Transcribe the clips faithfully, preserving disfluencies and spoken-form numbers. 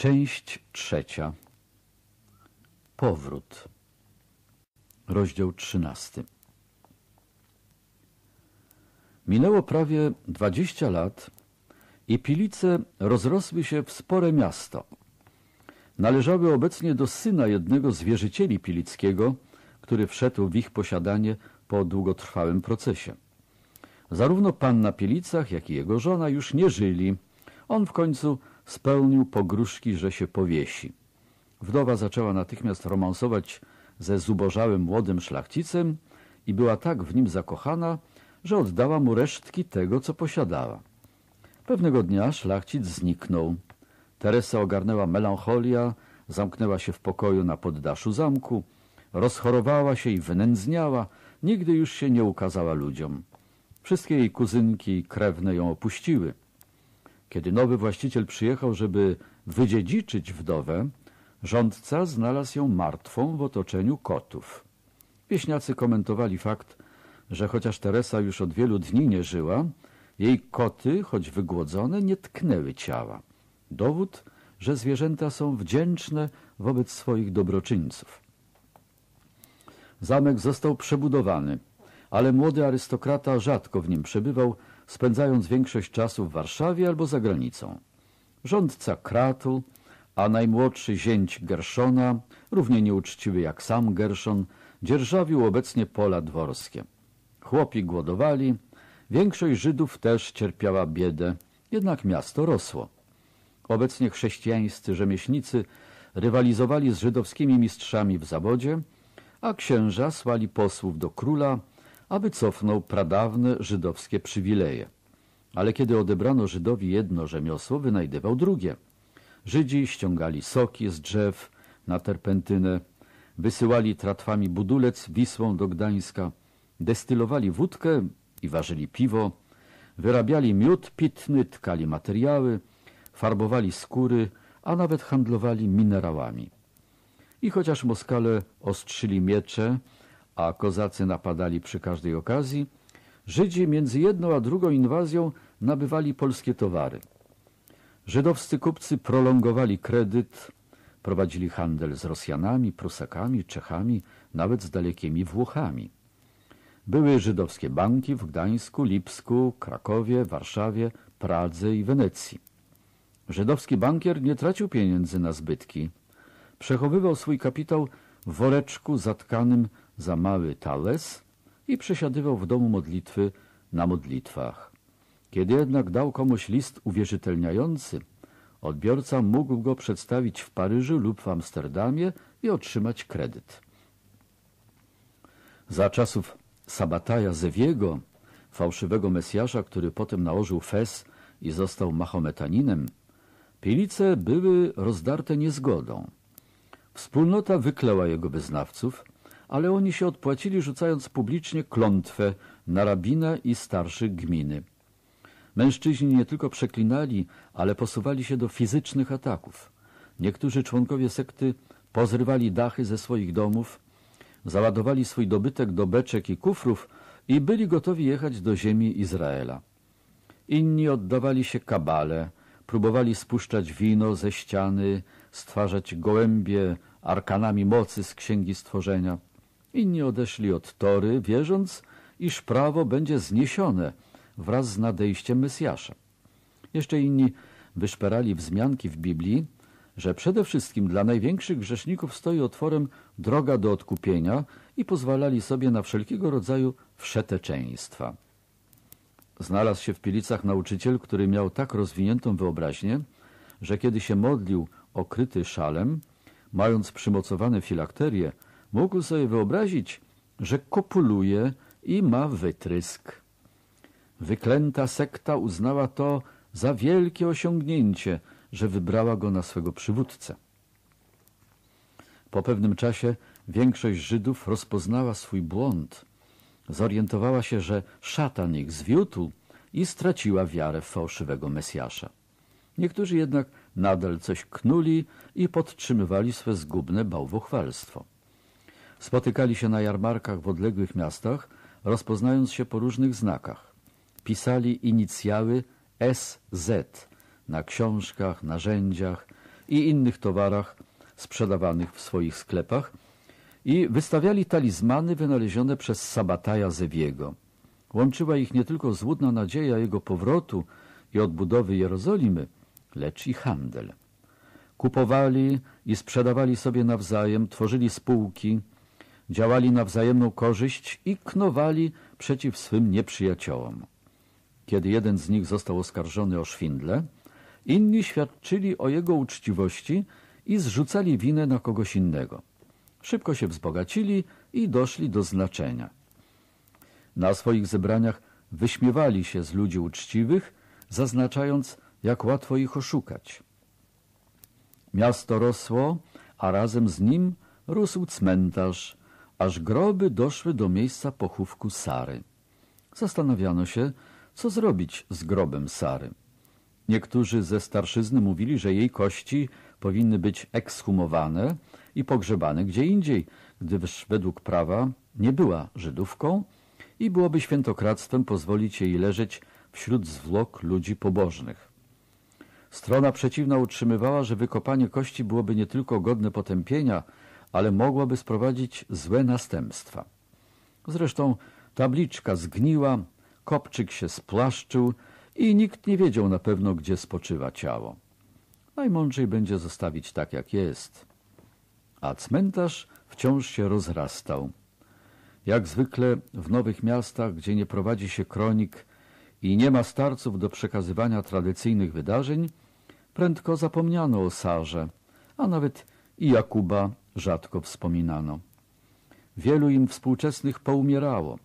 Część trzecia. Powrót. Rozdział trzynasty. Minęło prawie dwadzieścia lat i Pilice rozrosły się w spore miasto. Należały obecnie do syna jednego z wierzycieli Pilickiego, który wszedł w ich posiadanie po długotrwałym procesie. Zarówno pan na Pilicach, jak i jego żona już nie żyli. On w końcu spełnił pogróżki, że się powiesi. Wdowa zaczęła natychmiast romansować ze zubożałym młodym szlachcicem i była tak w nim zakochana, że oddała mu resztki tego, co posiadała. Pewnego dnia szlachcic zniknął. Teresa ogarnęła melancholia, zamknęła się w pokoju na poddaszu zamku, rozchorowała się i wynędzniała, nigdy już się nie ukazała ludziom. Wszystkie jej kuzynki i krewne ją opuściły. Kiedy nowy właściciel przyjechał, żeby wydziedziczyć wdowę, rządca znalazł ją martwą w otoczeniu kotów. Wieśniacy komentowali fakt, że chociaż Teresa już od wielu dni nie żyła, jej koty, choć wygłodzone, nie tknęły ciała. Dowód, że zwierzęta są wdzięczne wobec swoich dobroczyńców. Zamek został przebudowany, ale młody arystokrata rzadko w nim przebywał, spędzając większość czasu w Warszawie albo za granicą. Rządca kradł, a najmłodszy zięć Gerszona, równie nieuczciwy jak sam Gerszon, dzierżawił obecnie pola dworskie. Chłopi głodowali, większość Żydów też cierpiała biedę, jednak miasto rosło. Obecnie chrześcijańscy rzemieślnicy rywalizowali z żydowskimi mistrzami w zawodzie, a księża słali posłów do króla, aby cofnął pradawne żydowskie przywileje. Ale kiedy odebrano Żydowi jedno rzemiosło, wynajdywał drugie. Żydzi ściągali soki z drzew na terpentynę, wysyłali tratwami budulec Wisłą do Gdańska, destylowali wódkę i ważyli piwo, wyrabiali miód pitny, tkali materiały, farbowali skóry, a nawet handlowali minerałami. I chociaż Moskale ostrzyli miecze, a kozacy napadali przy każdej okazji, Żydzi między jedną a drugą inwazją nabywali polskie towary. Żydowscy kupcy prolongowali kredyt, prowadzili handel z Rosjanami, Prusakami, Czechami, nawet z dalekimi Włochami. Były żydowskie banki w Gdańsku, Lipsku, Krakowie, Warszawie, Pradze i Wenecji. Żydowski bankier nie tracił pieniędzy na zbytki. Przechowywał swój kapitał w woreczku zatkanym za mały talerz i przesiadywał w domu modlitwy na modlitwach. Kiedy jednak dał komuś list uwierzytelniający, odbiorca mógł go przedstawić w Paryżu lub w Amsterdamie i otrzymać kredyt. Za czasów Sabataja Zewiego, fałszywego Mesjasza, który potem nałożył fez i został mahometaninem, Pilice były rozdarte niezgodą. Wspólnota wykleła jego wyznawców, ale oni się odpłacili, rzucając publicznie klątwę na rabina i starszych gminy. Mężczyźni nie tylko przeklinali, ale posuwali się do fizycznych ataków. Niektórzy członkowie sekty pozrywali dachy ze swoich domów, załadowali swój dobytek do beczek i kufrów i byli gotowi jechać do ziemi Izraela. Inni oddawali się kabale, próbowali spuszczać wino ze ściany, stwarzać gołębie arkanami mocy z Księgi Stworzenia. Inni odeszli od Tory, wierząc, iż prawo będzie zniesione wraz z nadejściem Mesjasza. Jeszcze inni wyszperali wzmianki w Biblii, że przede wszystkim dla największych grzeszników stoi otworem droga do odkupienia i pozwalali sobie na wszelkiego rodzaju wszeteczeństwa. Znalazł się w Pilicach nauczyciel, który miał tak rozwiniętą wyobraźnię, że kiedy się modlił okryty szalem, mając przymocowane filakterie, mógł sobie wyobrazić, że kopuluje i ma wytrysk. Wyklęta sekta uznała to za wielkie osiągnięcie, że wybrała go na swego przywódcę. Po pewnym czasie większość Żydów rozpoznała swój błąd. Zorientowała się, że szatan ich zwiódł i straciła wiarę w fałszywego Mesjasza. Niektórzy jednak nadal coś knuli i podtrzymywali swe zgubne bałwochwalstwo. Spotykali się na jarmarkach w odległych miastach, rozpoznając się po różnych znakach. Pisali inicjały S Z na książkach, narzędziach i innych towarach sprzedawanych w swoich sklepach i wystawiali talizmany wynalezione przez Sabataja Zewiego. Łączyła ich nie tylko złudna nadzieja jego powrotu i odbudowy Jerozolimy, lecz i handel. Kupowali i sprzedawali sobie nawzajem, tworzyli spółki, działali na wzajemną korzyść i knowali przeciw swym nieprzyjaciołom. Kiedy jeden z nich został oskarżony o szwindle, inni świadczyli o jego uczciwości i zrzucali winę na kogoś innego. Szybko się wzbogacili i doszli do znaczenia. Na swoich zebraniach wyśmiewali się z ludzi uczciwych, zaznaczając, jak łatwo ich oszukać. Miasto rosło, a razem z nim rósł cmentarz, aż groby doszły do miejsca pochówku Sary. Zastanawiano się, co zrobić z grobem Sary. Niektórzy ze starszyzny mówili, że jej kości powinny być ekshumowane i pogrzebane gdzie indziej, gdyż według prawa nie była Żydówką i byłoby świętokradztwem pozwolić jej leżeć wśród zwłok ludzi pobożnych. Strona przeciwna utrzymywała, że wykopanie kości byłoby nie tylko godne potępienia, ale mogłoby sprowadzić złe następstwa. Zresztą tabliczka zgniła, kopczyk się splaszczył i nikt nie wiedział na pewno, gdzie spoczywa ciało. Najmądrzej będzie zostawić tak, jak jest. A cmentarz wciąż się rozrastał. Jak zwykle w nowych miastach, gdzie nie prowadzi się kronik i nie ma starców do przekazywania tradycyjnych wydarzeń, prędko zapomniano o Sarze, a nawet i Jakuba rzadko wspominano. Wielu im współczesnych poumierało.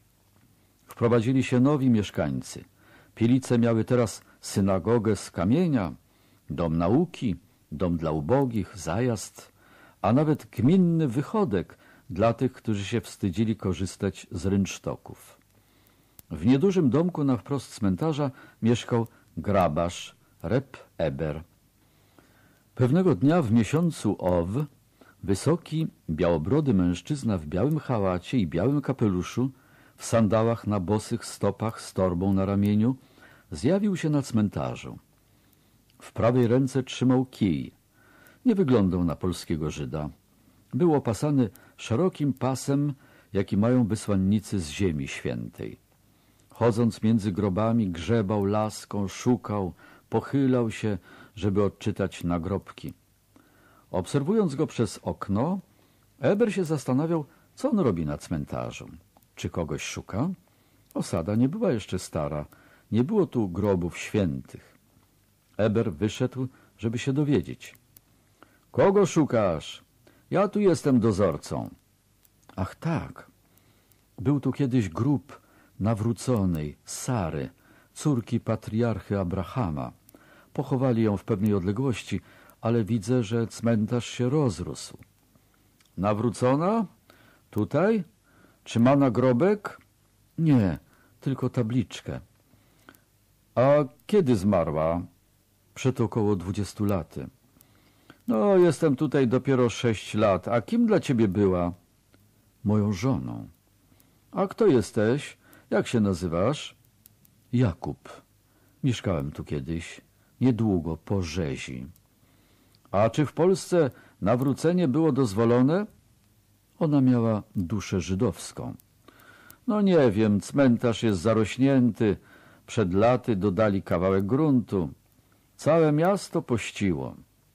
Wprowadzili się nowi mieszkańcy. Pielice miały teraz synagogę z kamienia, dom nauki, dom dla ubogich, zajazd, a nawet gminny wychodek dla tych, którzy się wstydzili korzystać z rynsztoków. W niedużym domku na wprost cmentarza mieszkał grabarz Reb Eber. Pewnego dnia w miesiącu Ow wysoki, białobrody mężczyzna w białym chałacie i białym kapeluszu, w sandałach na bosych stopach z torbą na ramieniu, zjawił się na cmentarzu. W prawej ręce trzymał kij. Nie wyglądał na polskiego Żyda. Był opasany szerokim pasem, jaki mają wysłannicy z Ziemi Świętej. Chodząc między grobami, grzebał laską, szukał, pochylał się, żeby odczytać nagrobki. Obserwując go przez okno, Eber się zastanawiał, co on robi na cmentarzu. Czy kogoś szuka? Osada nie była jeszcze stara, nie było tu grobów świętych. Eber wyszedł, żeby się dowiedzieć. — Kogo szukasz? Ja tu jestem dozorcą. — Ach tak. Był tu kiedyś grób nawróconej, Sary, córki patriarchy Abrahama. Pochowali ją w pewnej odległości, ale widzę, że cmentarz się rozrósł. — Nawrócona? Tutaj? Czy ma nagrobek? — Nie, tylko tabliczkę. — A kiedy zmarła? — Przed około dwudziestu laty. — No, jestem tutaj dopiero sześć lat. A kim dla ciebie była? — Moją żoną. — A kto jesteś? Jak się nazywasz? — Jakub. Mieszkałem tu kiedyś, niedługo po rzezi. — A czy w Polsce nawrócenie było dozwolone? Ona miała duszę żydowską. — No nie wiem, cmentarz jest zarośnięty. Przed laty dodali kawałek gruntu. Całe miasto pościło.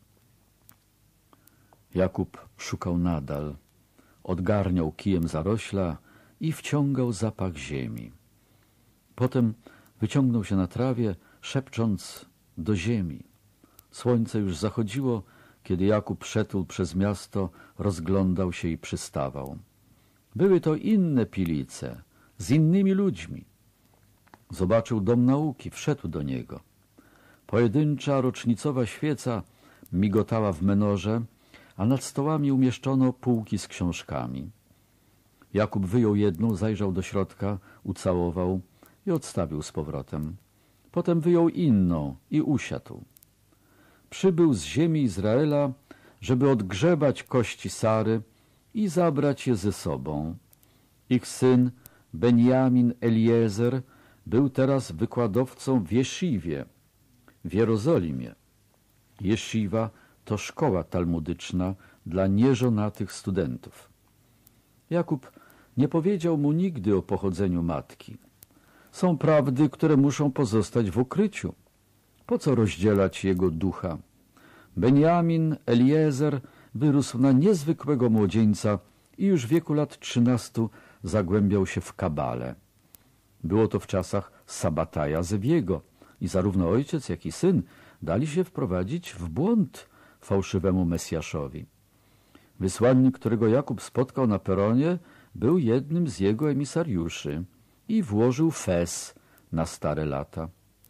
Jakub szukał nadal. Odgarniał kijem zarośla i wciągał zapach ziemi. Potem wyciągnął się na trawie, szepcząc do ziemi. Słońce już zachodziło, kiedy Jakub szedł przez miasto, rozglądał się i przystawał. Były to inne Pilice, z innymi ludźmi. Zobaczył dom nauki, wszedł do niego. Pojedyncza rocznicowa świeca migotała w menorze, a nad stołami umieszczono półki z książkami. Jakub wyjął jedną, zajrzał do środka, ucałował i odstawił z powrotem. Potem wyjął inną i usiadł. Przybył z ziemi Izraela, żeby odgrzebać kości Sary i zabrać je ze sobą. Ich syn Benjamin Eliezer był teraz wykładowcą w Jesziwie, w Jerozolimie. Jesziwa to szkoła talmudyczna dla nieżonatych studentów. Jakub nie powiedział mu nigdy o pochodzeniu matki. Są prawdy, które muszą pozostać w ukryciu. Po co rozdzielać jego ducha? Benjamin Eliezer wyrósł na niezwykłego młodzieńca i już w wieku lat trzynastu zagłębiał się w kabale. Było to w czasach Sabataja Zewiego i zarówno ojciec, jak i syn dali się wprowadzić w błąd fałszywemu Mesjaszowi. Wysłannik, którego Jakub spotkał na peronie, był jednym z jego emisariuszy i włożył fez na stare lata.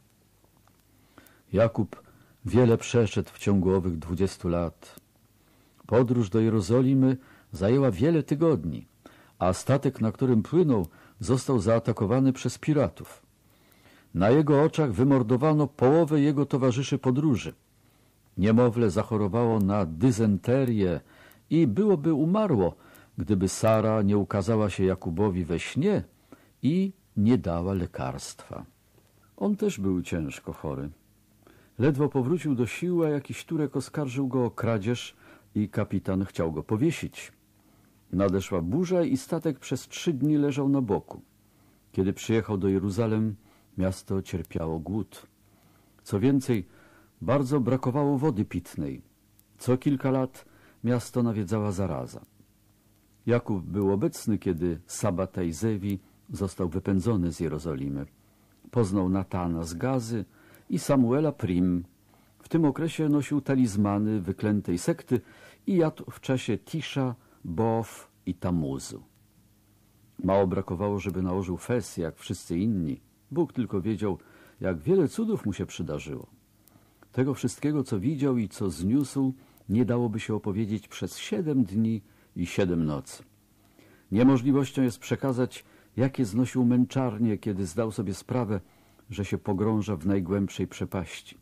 Jakub wiele przeszedł w ciągu owych dwudziestu lat. Podróż do Jerozolimy zajęła wiele tygodni, a statek, na którym płynął, został zaatakowany przez piratów. Na jego oczach wymordowano połowę jego towarzyszy podróży. Niemowlę zachorowało na dysenterię i byłoby umarło, gdyby Sara nie ukazała się Jakubowi we śnie i nie dała lekarstwa. On też był ciężko chory. Ledwo powrócił do sił, a jakiś Turek oskarżył go o kradzież i kapitan chciał go powiesić. Nadeszła burza i statek przez trzy dni leżał na boku. Kiedy przyjechał do Jeruzalem, miasto cierpiało głód. Co więcej, bardzo brakowało wody pitnej. Co kilka lat miasto nawiedzała zaraza. Jakub był obecny, kiedy Sabataj Zewi został wypędzony z Jerozolimy. Poznał Natana z Gazy i Samuela Prim. W tym okresie nosił talizmany wyklętej sekty i jadł w czasie Tisza, Bow i Tamuzu. Mało brakowało, żeby nałożył fez, jak wszyscy inni. Bóg tylko wiedział, jak wiele cudów mu się przydarzyło. Tego wszystkiego, co widział i co zniósł, nie dałoby się opowiedzieć przez siedem dni i siedem nocy. Niemożliwością jest przekazać, jakie znosił męczarnie, kiedy zdał sobie sprawę, że się pogrąża w najgłębszej przepaści.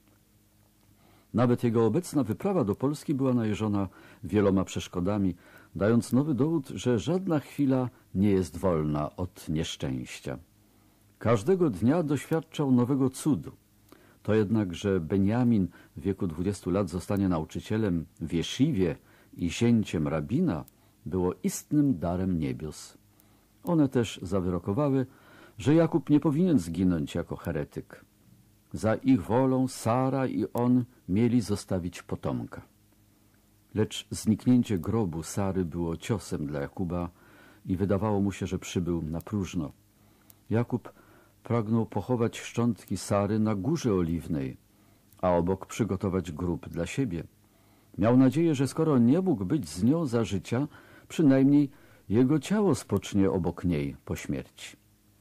Nawet jego obecna wyprawa do Polski była najeżona wieloma przeszkodami, dając nowy dowód, że żadna chwila nie jest wolna od nieszczęścia. Każdego dnia doświadczał nowego cudu. To jednak, że Benjamin w wieku dwudziestu lat zostanie nauczycielem w jesziwie i zięciem rabina, było istnym darem niebios. One też zawyrokowały, że Jakub nie powinien zginąć jako heretyk. Za ich wolą Sara i on mieli zostawić potomka. Lecz zniknięcie grobu Sary było ciosem dla Jakuba i wydawało mu się, że przybył na próżno. Jakub pragnął pochować szczątki Sary na Górze Oliwnej, a obok przygotować grób dla siebie. Miał nadzieję, że skoro nie mógł być z nią za życia, przynajmniej jego ciało spocznie obok niej po śmierci.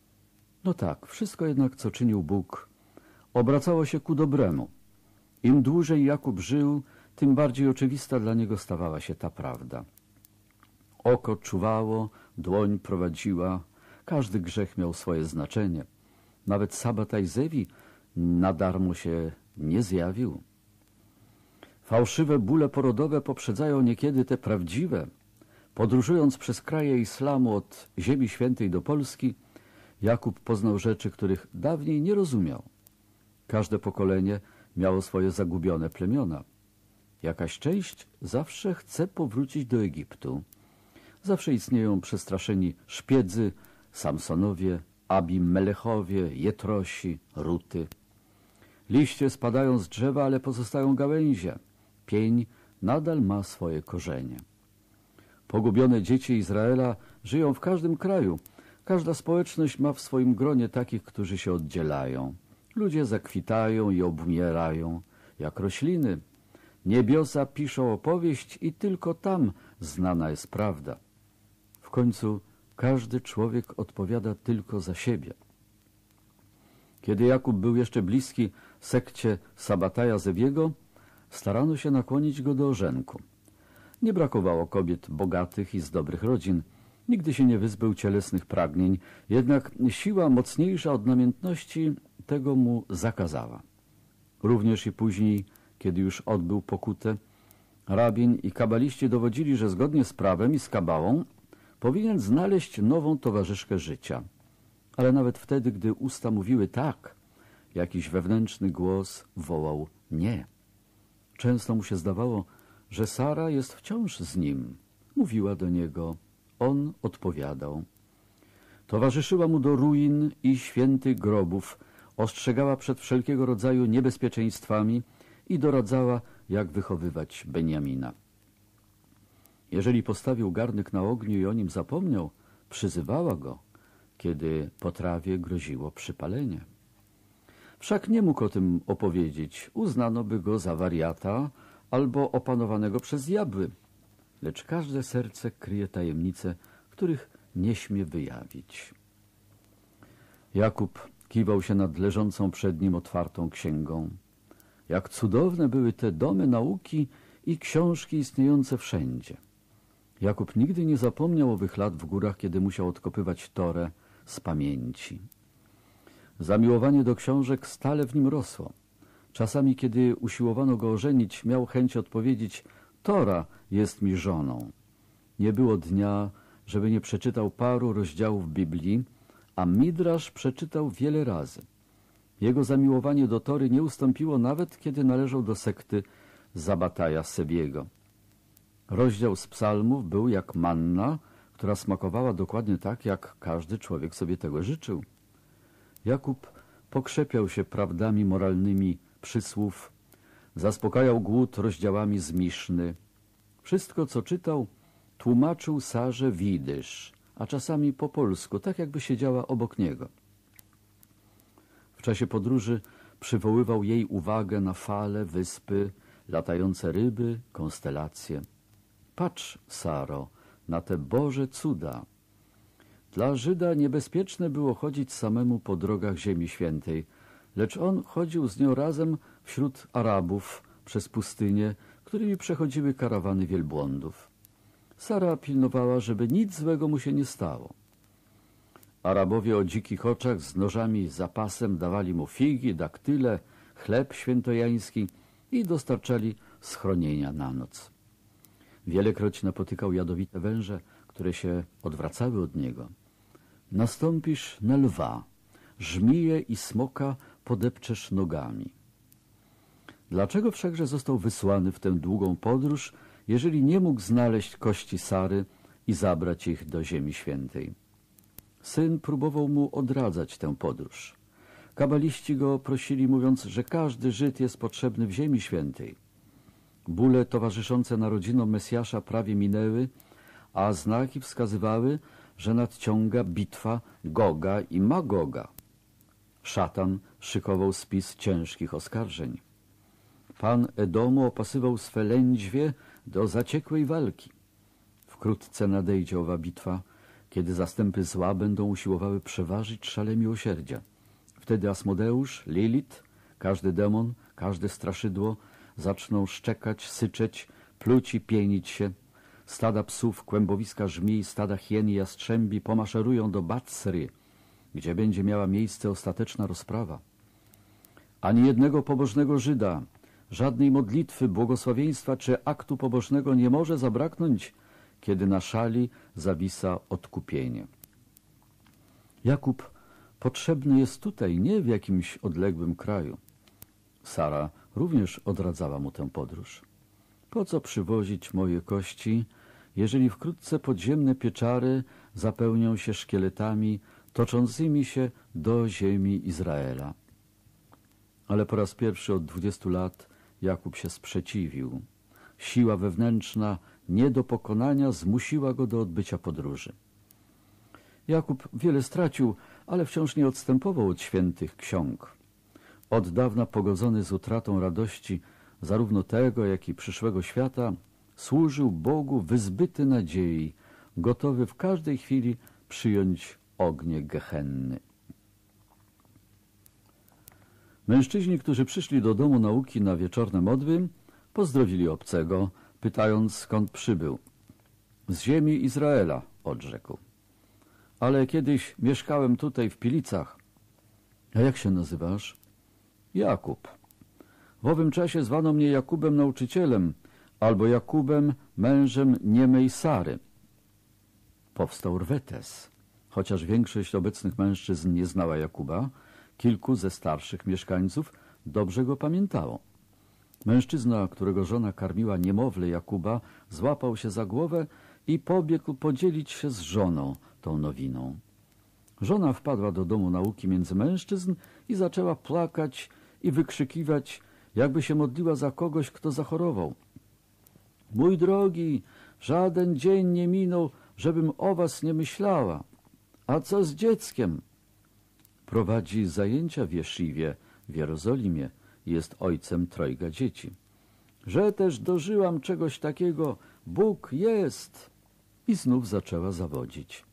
No tak, wszystko jednak, co czynił Bóg, obracało się ku dobremu. Im dłużej Jakub żył, tym bardziej oczywista dla niego stawała się ta prawda. Oko czuwało, dłoń prowadziła, każdy grzech miał swoje znaczenie. Nawet Sabataj Zewi na darmo się nie zjawił. Fałszywe bóle porodowe poprzedzają niekiedy te prawdziwe. Podróżując przez kraje islamu od Ziemi Świętej do Polski, Jakub poznał rzeczy, których dawniej nie rozumiał. Każde pokolenie miało swoje zagubione plemiona. Jakaś część zawsze chce powrócić do Egiptu. Zawsze istnieją przestraszeni szpiedzy, Samsonowie, Abimelechowie, Jetrosi, Ruty. Liście spadają z drzewa, ale pozostają gałęzie. Pień nadal ma swoje korzenie. Pogubione dzieci Izraela żyją w każdym kraju. Każda społeczność ma w swoim gronie takich, którzy się oddzielają. Ludzie zakwitają i obumierają, jak rośliny. Niebiosa piszą opowieść i tylko tam znana jest prawda. W końcu każdy człowiek odpowiada tylko za siebie. Kiedy Jakub był jeszcze bliski sekcie Sabataja Zewiego, starano się nakłonić go do ożenku. Nie brakowało kobiet bogatych i z dobrych rodzin. Nigdy się nie wyzbył cielesnych pragnień, jednak siła mocniejsza od namiętności tego mu zakazała. Również i później, kiedy już odbył pokutę, rabin i kabaliści dowodzili, że zgodnie z prawem i z kabałą powinien znaleźć nową towarzyszkę życia. Ale nawet wtedy, gdy usta mówiły tak, jakiś wewnętrzny głos wołał nie. Często mu się zdawało, że Sara jest wciąż z nim. Mówiła do niego. On odpowiadał. Towarzyszyła mu do ruin i świętych grobów, ostrzegała przed wszelkiego rodzaju niebezpieczeństwami i doradzała, jak wychowywać Beniamina. Jeżeli postawił garnek na ogniu i o nim zapomniał, przyzywała go, kiedy po trawie groziło przypalenie. Wszak nie mógł o tym opowiedzieć, uznano by go za wariata albo opanowanego przez diabły. Lecz każde serce kryje tajemnice, których nie śmie wyjawić. Jakub kiwał się nad leżącą przed nim otwartą księgą. Jak cudowne były te domy nauki i książki istniejące wszędzie. Jakub nigdy nie zapomniał owych lat w górach, kiedy musiał odkopywać Torę z pamięci. Zamiłowanie do książek stale w nim rosło. Czasami, kiedy usiłowano go ożenić, miał chęć odpowiedzieć: Tora jest mi żoną. Nie było dnia, żeby nie przeczytał paru rozdziałów Biblii, a Midrasz przeczytał wiele razy. Jego zamiłowanie do Tory nie ustąpiło nawet, kiedy należał do sekty Zabataja Sebiego. Rozdział z psalmów był jak manna, która smakowała dokładnie tak, jak każdy człowiek sobie tego życzył. Jakub pokrzepiał się prawdami moralnymi przysłów, zaspokajał głód rozdziałami z Miszny. Wszystko, co czytał, tłumaczył Sarze w jidysz, a czasami po polsku, tak jakby siedziała obok niego. W czasie podróży przywoływał jej uwagę na fale, wyspy, latające ryby, konstelacje. Patrz, Saro, na te Boże cuda. Dla Żyda niebezpieczne było chodzić samemu po drogach Ziemi Świętej, lecz on chodził z nią razem wśród Arabów przez pustynię, którymi przechodziły karawany wielbłądów. Sara pilnowała, żeby nic złego mu się nie stało. Arabowie o dzikich oczach z nożami i zapasem dawali mu figi, daktyle, chleb świętojański i dostarczali schronienia na noc. Wielekroć napotykał jadowite węże, które się odwracały od niego. Nastąpisz na lwa, żmiję i smoka podepczesz nogami. Dlaczego wszakże został wysłany w tę długą podróż, jeżeli nie mógł znaleźć kości Sary i zabrać ich do Ziemi Świętej? Syn próbował mu odradzać tę podróż. Kabaliści go prosili, mówiąc, że każdy Żyd jest potrzebny w Ziemi Świętej. Bóle towarzyszące narodzinom Mesjasza prawie minęły, a znaki wskazywały, że nadciąga bitwa Goga i Magoga. Szatan szykował spis ciężkich oskarżeń. Pan Edomu opasywał swe lędźwie do zaciekłej walki. Wkrótce nadejdzie owa bitwa, kiedy zastępy zła będą usiłowały przeważyć szale miłosierdzia. Wtedy Asmodeusz, Lilit, każdy demon, każde straszydło zaczną szczekać, syczeć, pluć i pienić się. Stada psów, kłębowiska żmij, stada hien i jastrzębi pomaszerują do Batsry, gdzie będzie miała miejsce ostateczna rozprawa. Ani jednego pobożnego Żyda, żadnej modlitwy, błogosławieństwa czy aktu pobożnego nie może zabraknąć, kiedy na szali zawisa odkupienie. Jakub potrzebny jest tutaj, nie w jakimś odległym kraju. Sara również odradzała mu tę podróż. Po co przywozić moje kości, jeżeli wkrótce podziemne pieczary zapełnią się szkieletami toczącymi się do ziemi Izraela? Ale po raz pierwszy od dwudziestu lat Jakub się sprzeciwił. Siła wewnętrzna, nie do pokonania, zmusiła go do odbycia podróży. Jakub wiele stracił, ale wciąż nie odstępował od świętych ksiąg. Od dawna pogodzony z utratą radości zarówno tego, jak i przyszłego świata, służył Bogu wyzbyty nadziei, gotowy w każdej chwili przyjąć ognie gehenny. Mężczyźni, którzy przyszli do domu nauki na wieczorne modły, pozdrowili obcego, pytając, skąd przybył. Z ziemi Izraela, odrzekł. Ale kiedyś mieszkałem tutaj w Pilicach. A jak się nazywasz? Jakub. W owym czasie zwano mnie Jakubem nauczycielem, albo Jakubem mężem niemej Sary. Powstał rwetes. Chociaż większość obecnych mężczyzn nie znała Jakuba, kilku ze starszych mieszkańców dobrze go pamiętało. Mężczyzna, którego żona karmiła niemowlę Jakuba, złapał się za głowę i pobiegł podzielić się z żoną tą nowiną. Żona wpadła do domu nauki między mężczyzn i zaczęła płakać i wykrzykiwać, jakby się modliła za kogoś, kto zachorował. Mój drogi, żaden dzień nie minął, żebym o was nie myślała. A co z dzieckiem? Prowadzi zajęcia w Jesziwie w Jerozolimie i jest ojcem trojga dzieci. Że też dożyłam czegoś takiego, Bóg jest. I znów zaczęła zawodzić.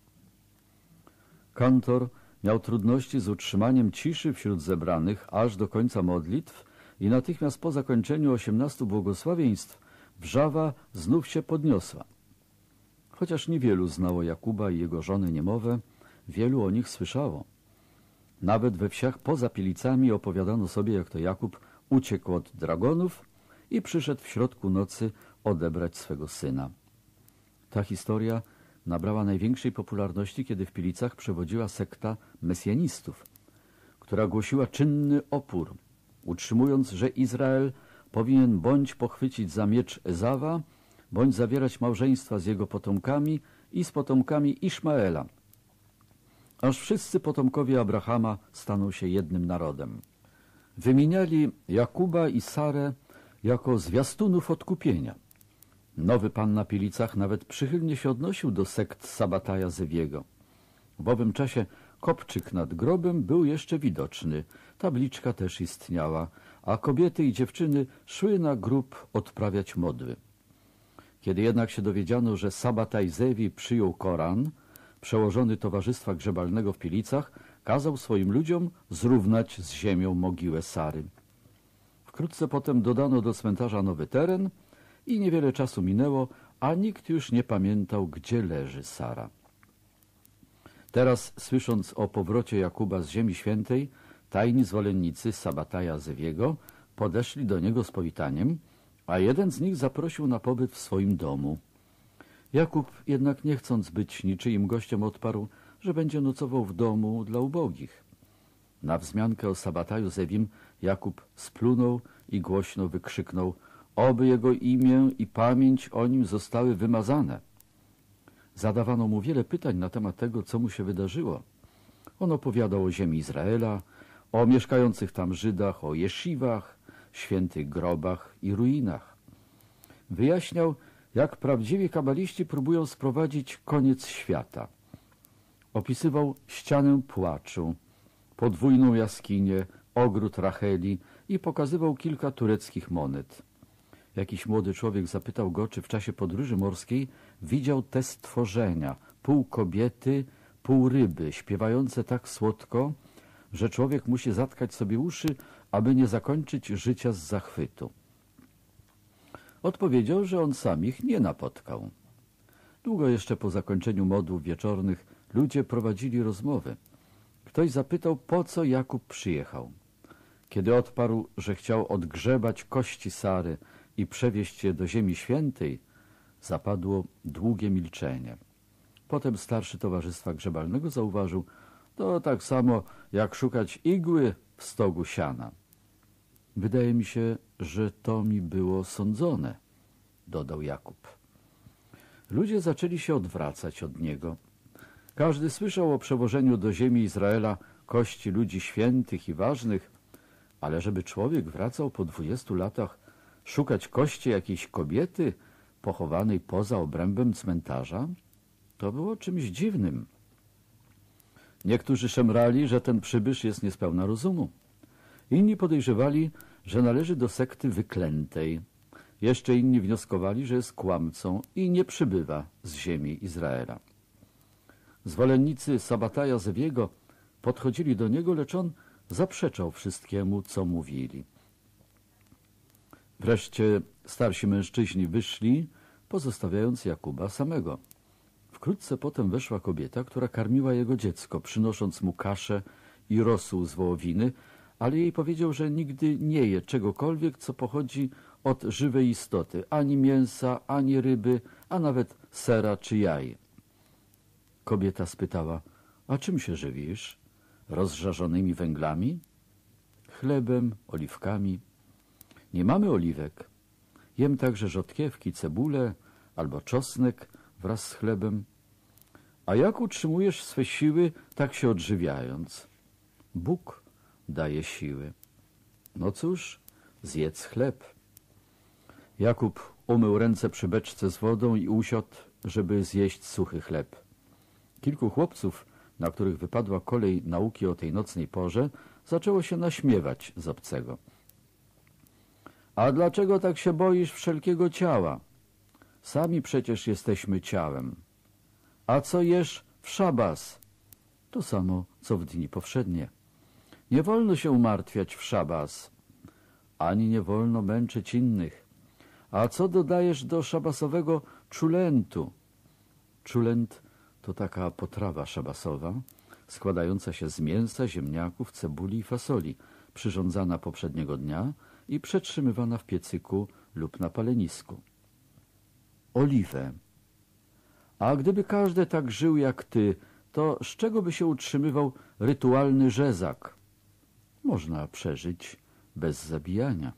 Kantor miał trudności z utrzymaniem ciszy wśród zebranych aż do końca modlitw i natychmiast po zakończeniu osiemnastu błogosławieństw wrzawa znów się podniosła. Chociaż niewielu znało Jakuba i jego żonę niemowę, wielu o nich słyszało. Nawet we wsiach poza Pilicami opowiadano sobie, jak to Jakub uciekł od dragonów i przyszedł w środku nocy odebrać swego syna. Ta historia nabrała największej popularności, kiedy w Pilicach przewodziła sekta mesjanistów, która głosiła czynny opór, utrzymując, że Izrael powinien bądź pochwycić za miecz Ezawa, bądź zawierać małżeństwa z jego potomkami i z potomkami Iszmaela, aż wszyscy potomkowie Abrahama staną się jednym narodem. Wymieniali Jakuba i Sarę jako zwiastunów odkupienia. Nowy pan na Pilicach nawet przychylnie się odnosił do sekt Sabataja Zewiego. W owym czasie kopczyk nad grobem był jeszcze widoczny, tabliczka też istniała, a kobiety i dziewczyny szły na grób odprawiać modły. Kiedy jednak się dowiedziano, że Sabataj Zewi przyjął Koran, przełożony Towarzystwa Grzebalnego w Pilicach kazał swoim ludziom zrównać z ziemią mogiłę Sary. Wkrótce potem dodano do cmentarza nowy teren i niewiele czasu minęło, a nikt już nie pamiętał, gdzie leży Sara. Teraz, słysząc o powrocie Jakuba z Ziemi Świętej, tajni zwolennicy Sabataja Zewiego podeszli do niego z powitaniem, a jeden z nich zaprosił na pobyt w swoim domu. Jakub, jednak nie chcąc być niczyim gościem, odparł, że będzie nocował w domu dla ubogich. Na wzmiankę o Sabataju Zewim Jakub splunął i głośno wykrzyknął, oby jego imię i pamięć o nim zostały wymazane. Zadawano mu wiele pytań na temat tego, co mu się wydarzyło. On opowiadał o ziemi Izraela, o mieszkających tam Żydach, o jesziwach, świętych grobach i ruinach. Wyjaśniał, jak prawdziwi kabaliści próbują sprowadzić koniec świata. Opisywał ścianę płaczu, podwójną jaskinię, ogród Racheli i pokazywał kilka tureckich monet. Jakiś młody człowiek zapytał go, czy w czasie podróży morskiej widział te stworzenia, pół kobiety, pół ryby, śpiewające tak słodko, że człowiek musi zatkać sobie uszy, aby nie zakończyć życia z zachwytu. Odpowiedział, że on sam ich nie napotkał. Długo jeszcze po zakończeniu modłów wieczornych ludzie prowadzili rozmowy. Ktoś zapytał, po co Jakub przyjechał. Kiedy odparł, że chciał odgrzebać kości Sary i przewieźć je do Ziemi Świętej, zapadło długie milczenie. Potem starszy Towarzystwa Grzebalnego zauważył, to tak samo jak szukać igły w stogu siana. Wydaje mi się, że to mi było sądzone, dodał Jakub. Ludzie zaczęli się odwracać od niego. Każdy słyszał o przewożeniu do ziemi Izraela kości ludzi świętych i ważnych, ale żeby człowiek wracał po dwudziestu latach szukać kości jakiejś kobiety pochowanej poza obrębem cmentarza, to było czymś dziwnym. Niektórzy szemrali, że ten przybysz jest niespełna rozumu. Inni podejrzewali, że należy do sekty wyklętej. Jeszcze inni wnioskowali, że jest kłamcą i nie przybywa z ziemi Izraela. Zwolennicy Sabataja Zewiego podchodzili do niego, lecz on zaprzeczał wszystkiemu, co mówili. Wreszcie starsi mężczyźni wyszli, pozostawiając Jakuba samego. Wkrótce potem weszła kobieta, która karmiła jego dziecko, przynosząc mu kaszę i rosół z wołowiny, ale jej powiedział, że nigdy nie je czegokolwiek, co pochodzi od żywej istoty, ani mięsa, ani ryby, a nawet sera czy jaj. Kobieta spytała, a czym się żywisz? Rozżarzonymi węglami? Chlebem, oliwkami. Nie mamy oliwek. Jem także rzodkiewki, cebulę albo czosnek wraz z chlebem. A jak utrzymujesz swe siły, tak się odżywiając? Bóg daje siły. No cóż, zjedz chleb. Jakub umył ręce przy beczce z wodą i usiadł, żeby zjeść suchy chleb. Kilku chłopców, na których wypadła kolej nauki o tej nocnej porze, zaczęło się naśmiewać z obcego. A dlaczego tak się boisz wszelkiego ciała? Sami przecież jesteśmy ciałem. A co jesz w szabas? To samo, co w dni powszednie. Nie wolno się umartwiać w szabas, ani nie wolno męczyć innych. A co dodajesz do szabasowego czulentu? Czulent to taka potrawa szabasowa, składająca się z mięsa, ziemniaków, cebuli i fasoli, przyrządzana poprzedniego dnia i przetrzymywana w piecyku lub na palenisku. Oliwę. A gdyby każdy tak żył jak ty, to z czego by się utrzymywał rytualny rzezak? Można przeżyć bez zabijania.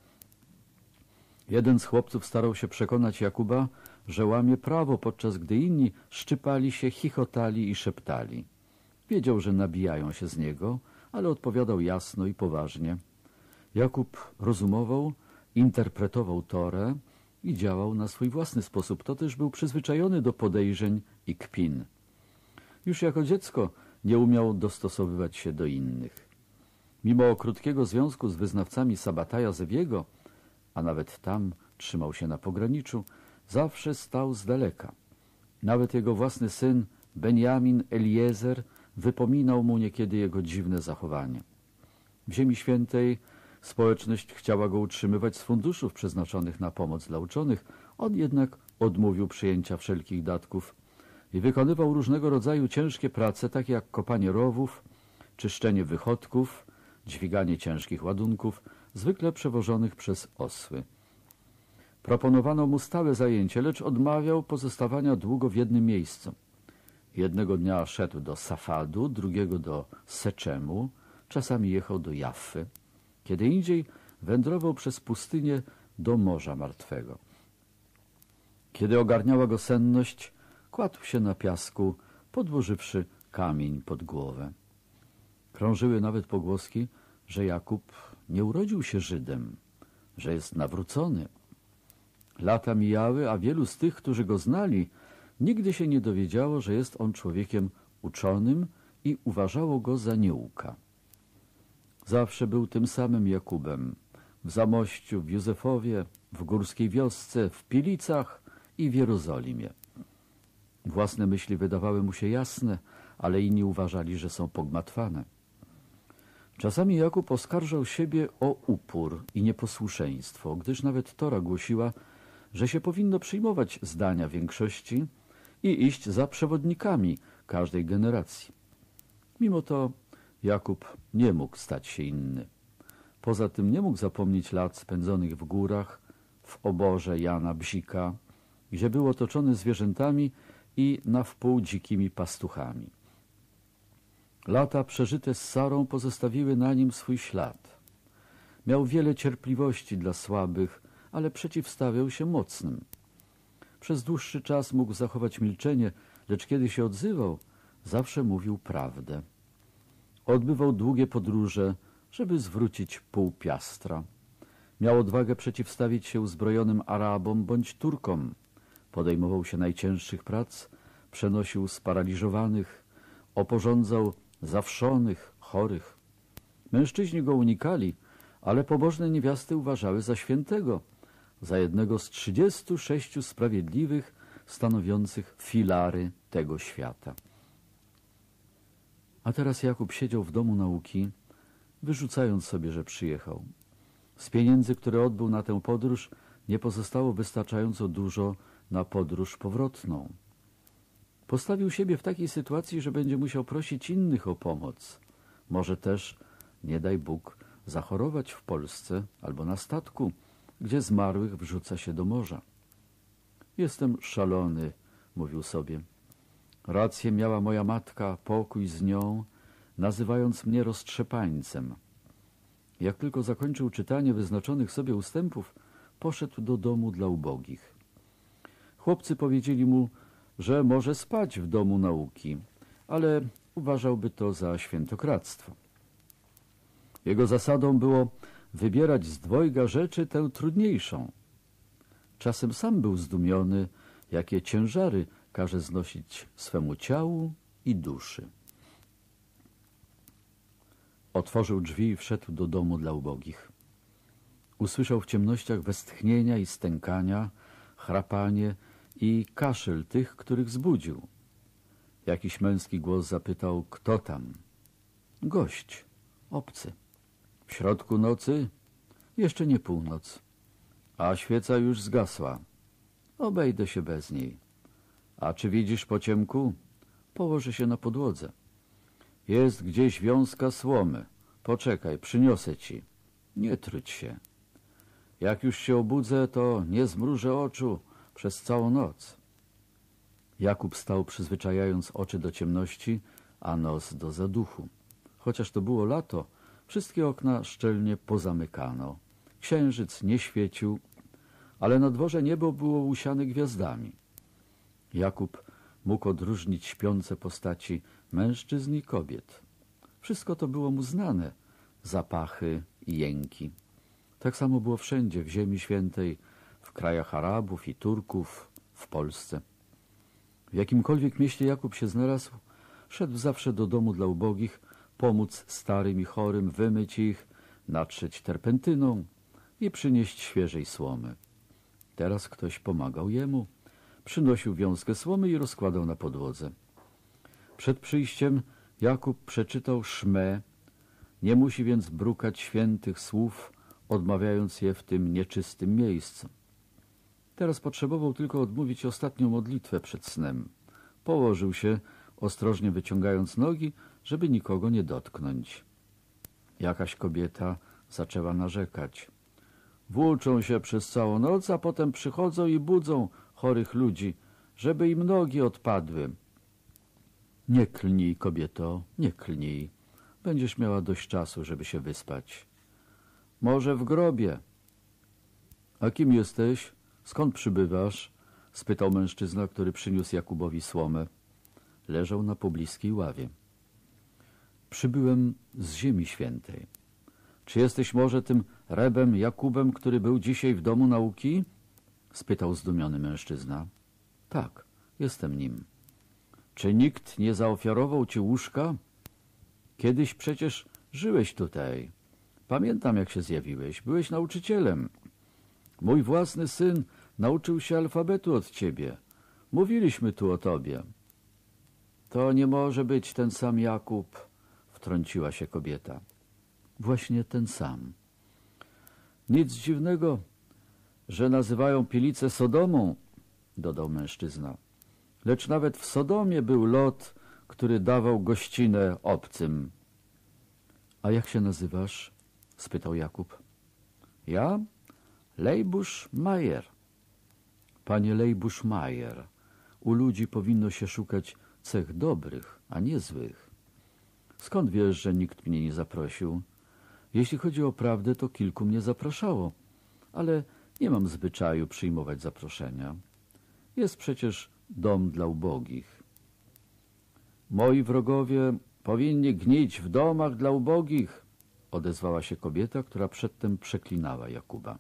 Jeden z chłopców starał się przekonać Jakuba, że łamie prawo, podczas gdy inni szczypali się, chichotali i szeptali. Wiedział, że nabijają się z niego, ale odpowiadał jasno i poważnie. Jakub rozumował, interpretował Torę i działał na swój własny sposób. To też był przyzwyczajony do podejrzeń i kpin. Już jako dziecko nie umiał dostosowywać się do innych. Mimo krótkiego związku z wyznawcami Sabataja Zewiego, a nawet tam trzymał się na pograniczu, zawsze stał z daleka. Nawet jego własny syn Benjamin Eliezer wypominał mu niekiedy jego dziwne zachowanie. W Ziemi Świętej społeczność chciała go utrzymywać z funduszów przeznaczonych na pomoc dla uczonych. On jednak odmówił przyjęcia wszelkich datków i wykonywał różnego rodzaju ciężkie prace, takie jak kopanie rowów, czyszczenie wychodków, dźwiganie ciężkich ładunków, zwykle przewożonych przez osły. Proponowano mu stałe zajęcie, lecz odmawiał pozostawania długo w jednym miejscu. Jednego dnia szedł do Safadu, drugiego do Seczemu, czasami jechał do Jaffy. Kiedy indziej wędrował przez pustynię do Morza Martwego. Kiedy ogarniała go senność, kładł się na piasku, podłożywszy kamień pod głowę. Krążyły nawet pogłoski, że Jakub nie urodził się Żydem, że jest nawrócony. Lata mijały, a wielu z tych, którzy go znali, nigdy się nie dowiedziało, że jest on człowiekiem uczonym i uważało go za nieuka. Zawsze był tym samym Jakubem, w Zamościu, w Józefowie, w górskiej wiosce, w Pilicach i w Jerozolimie. Własne myśli wydawały mu się jasne, ale inni uważali, że są pogmatwane. Czasami Jakub oskarżał siebie o upór i nieposłuszeństwo, gdyż nawet Tora głosiła, że się powinno przyjmować zdania większości i iść za przewodnikami każdej generacji. Mimo to Jakub nie mógł stać się inny. Poza tym nie mógł zapomnieć lat spędzonych w górach, w oborze Jana Bzika, gdzie był otoczony zwierzętami i na wpół dzikimi pastuchami. Lata przeżyte z Sarą pozostawiły na nim swój ślad. Miał wiele cierpliwości dla słabych, ale przeciwstawiał się mocnym. Przez dłuższy czas mógł zachować milczenie, lecz kiedy się odzywał, zawsze mówił prawdę. Odbywał długie podróże, żeby zwrócić pół piastra. Miał odwagę przeciwstawić się uzbrojonym Arabom bądź Turkom. Podejmował się najcięższych prac, przenosił sparaliżowanych, oporządzał zawszonych, chorych. Mężczyźni go unikali, ale pobożne niewiasty uważały za świętego, za jednego z trzydziestu sześciu sprawiedliwych stanowiących filary tego świata. A teraz Jakub siedział w domu nauki, wyrzucając sobie, że przyjechał. Z pieniędzy, które odbył na tę podróż, nie pozostało wystarczająco dużo na podróż powrotną. Postawił siebie w takiej sytuacji, że będzie musiał prosić innych o pomoc. Może też, nie daj Bóg, zachorować w Polsce albo na statku, gdzie zmarłych wrzuca się do morza. Jestem szalony, mówił sobie. Rację miała moja matka, pokój z nią, nazywając mnie roztrzepańcem. Jak tylko zakończył czytanie wyznaczonych sobie ustępów, poszedł do domu dla ubogich. Chłopcy powiedzieli mu, że może spać w domu nauki, ale uważałby to za świętokradztwo. Jego zasadą było wybierać z dwojga rzeczy tę trudniejszą. Czasem sam był zdumiony, jakie ciężary każe znosić swemu ciału i duszy. Otworzył drzwi i wszedł do domu dla ubogich. Usłyszał w ciemnościach westchnienia i stękania, chrapanie i kaszel tych, których zbudził. Jakiś męski głos zapytał, kto tam? Gość, obcy. W środku nocy? Jeszcze nie północ. A świeca już zgasła. Obejdę się bez niej. A czy widzisz po ciemku? Położę się na podłodze. Jest gdzieś wiązka słomy. Poczekaj, przyniosę ci. Nie trudź się. Jak już się obudzę, to nie zmrużę oczu przez całą noc. Jakub stał, przyzwyczajając oczy do ciemności, a nos do zaduchu. Chociaż to było lato, wszystkie okna szczelnie pozamykano. Księżyc nie świecił, ale na dworze niebo było usiane gwiazdami. Jakub mógł odróżnić śpiące postaci mężczyzn i kobiet. Wszystko to było mu znane, zapachy i jęki. Tak samo było wszędzie, w Ziemi Świętej, w krajach Arabów i Turków, w Polsce. W jakimkolwiek mieście Jakub się znalazł, szedł zawsze do domu dla ubogich, pomóc starym i chorym, wymyć ich, natrzeć terpentyną i przynieść świeżej słomy. Teraz ktoś pomagał jemu, przynosił wiązkę słomy i rozkładał na podłodze. Przed przyjściem Jakub przeczytał szmę, nie musi więc brukać świętych słów, odmawiając je w tym nieczystym miejscu. Teraz potrzebował tylko odmówić ostatnią modlitwę przed snem. Położył się, ostrożnie wyciągając nogi, żeby nikogo nie dotknąć. Jakaś kobieta zaczęła narzekać. Włóczą się przez całą noc, a potem przychodzą i budzą chorych ludzi, żeby im nogi odpadły. Nie klnij, kobieto, nie klnij. Będziesz miała dość czasu, żeby się wyspać. Może w grobie. A kim jesteś? Skąd przybywasz? Spytał mężczyzna, który przyniósł Jakubowi słomę. Leżał na pobliskiej ławie. Przybyłem z Ziemi Świętej. Czy jesteś może tym Rebem Jakubem, który był dzisiaj w domu nauki? Spytał zdumiony mężczyzna. Tak, jestem nim. Czy nikt nie zaofiarował ci łóżka? Kiedyś przecież żyłeś tutaj. Pamiętam, jak się zjawiłeś. Byłeś nauczycielem. Mój własny syn nauczył się alfabetu od ciebie. Mówiliśmy tu o tobie. To nie może być ten sam Jakub, wtrąciła się kobieta. Właśnie ten sam. Nic dziwnego, że nazywają Pilicę Sodomą, dodał mężczyzna. Lecz nawet w Sodomie był Lot, który dawał gościnę obcym. A jak się nazywasz? Spytał Jakub. Ja? Lejbusz Majer. Panie Lejbusz Majer, u ludzi powinno się szukać cech dobrych, a nie złych. Skąd wiesz, że nikt mnie nie zaprosił? Jeśli chodzi o prawdę, to kilku mnie zapraszało, ale nie mam zwyczaju przyjmować zaproszenia. Jest przecież dom dla ubogich. Moi wrogowie powinni gnić w domach dla ubogich, odezwała się kobieta, która przedtem przeklinała Jakuba.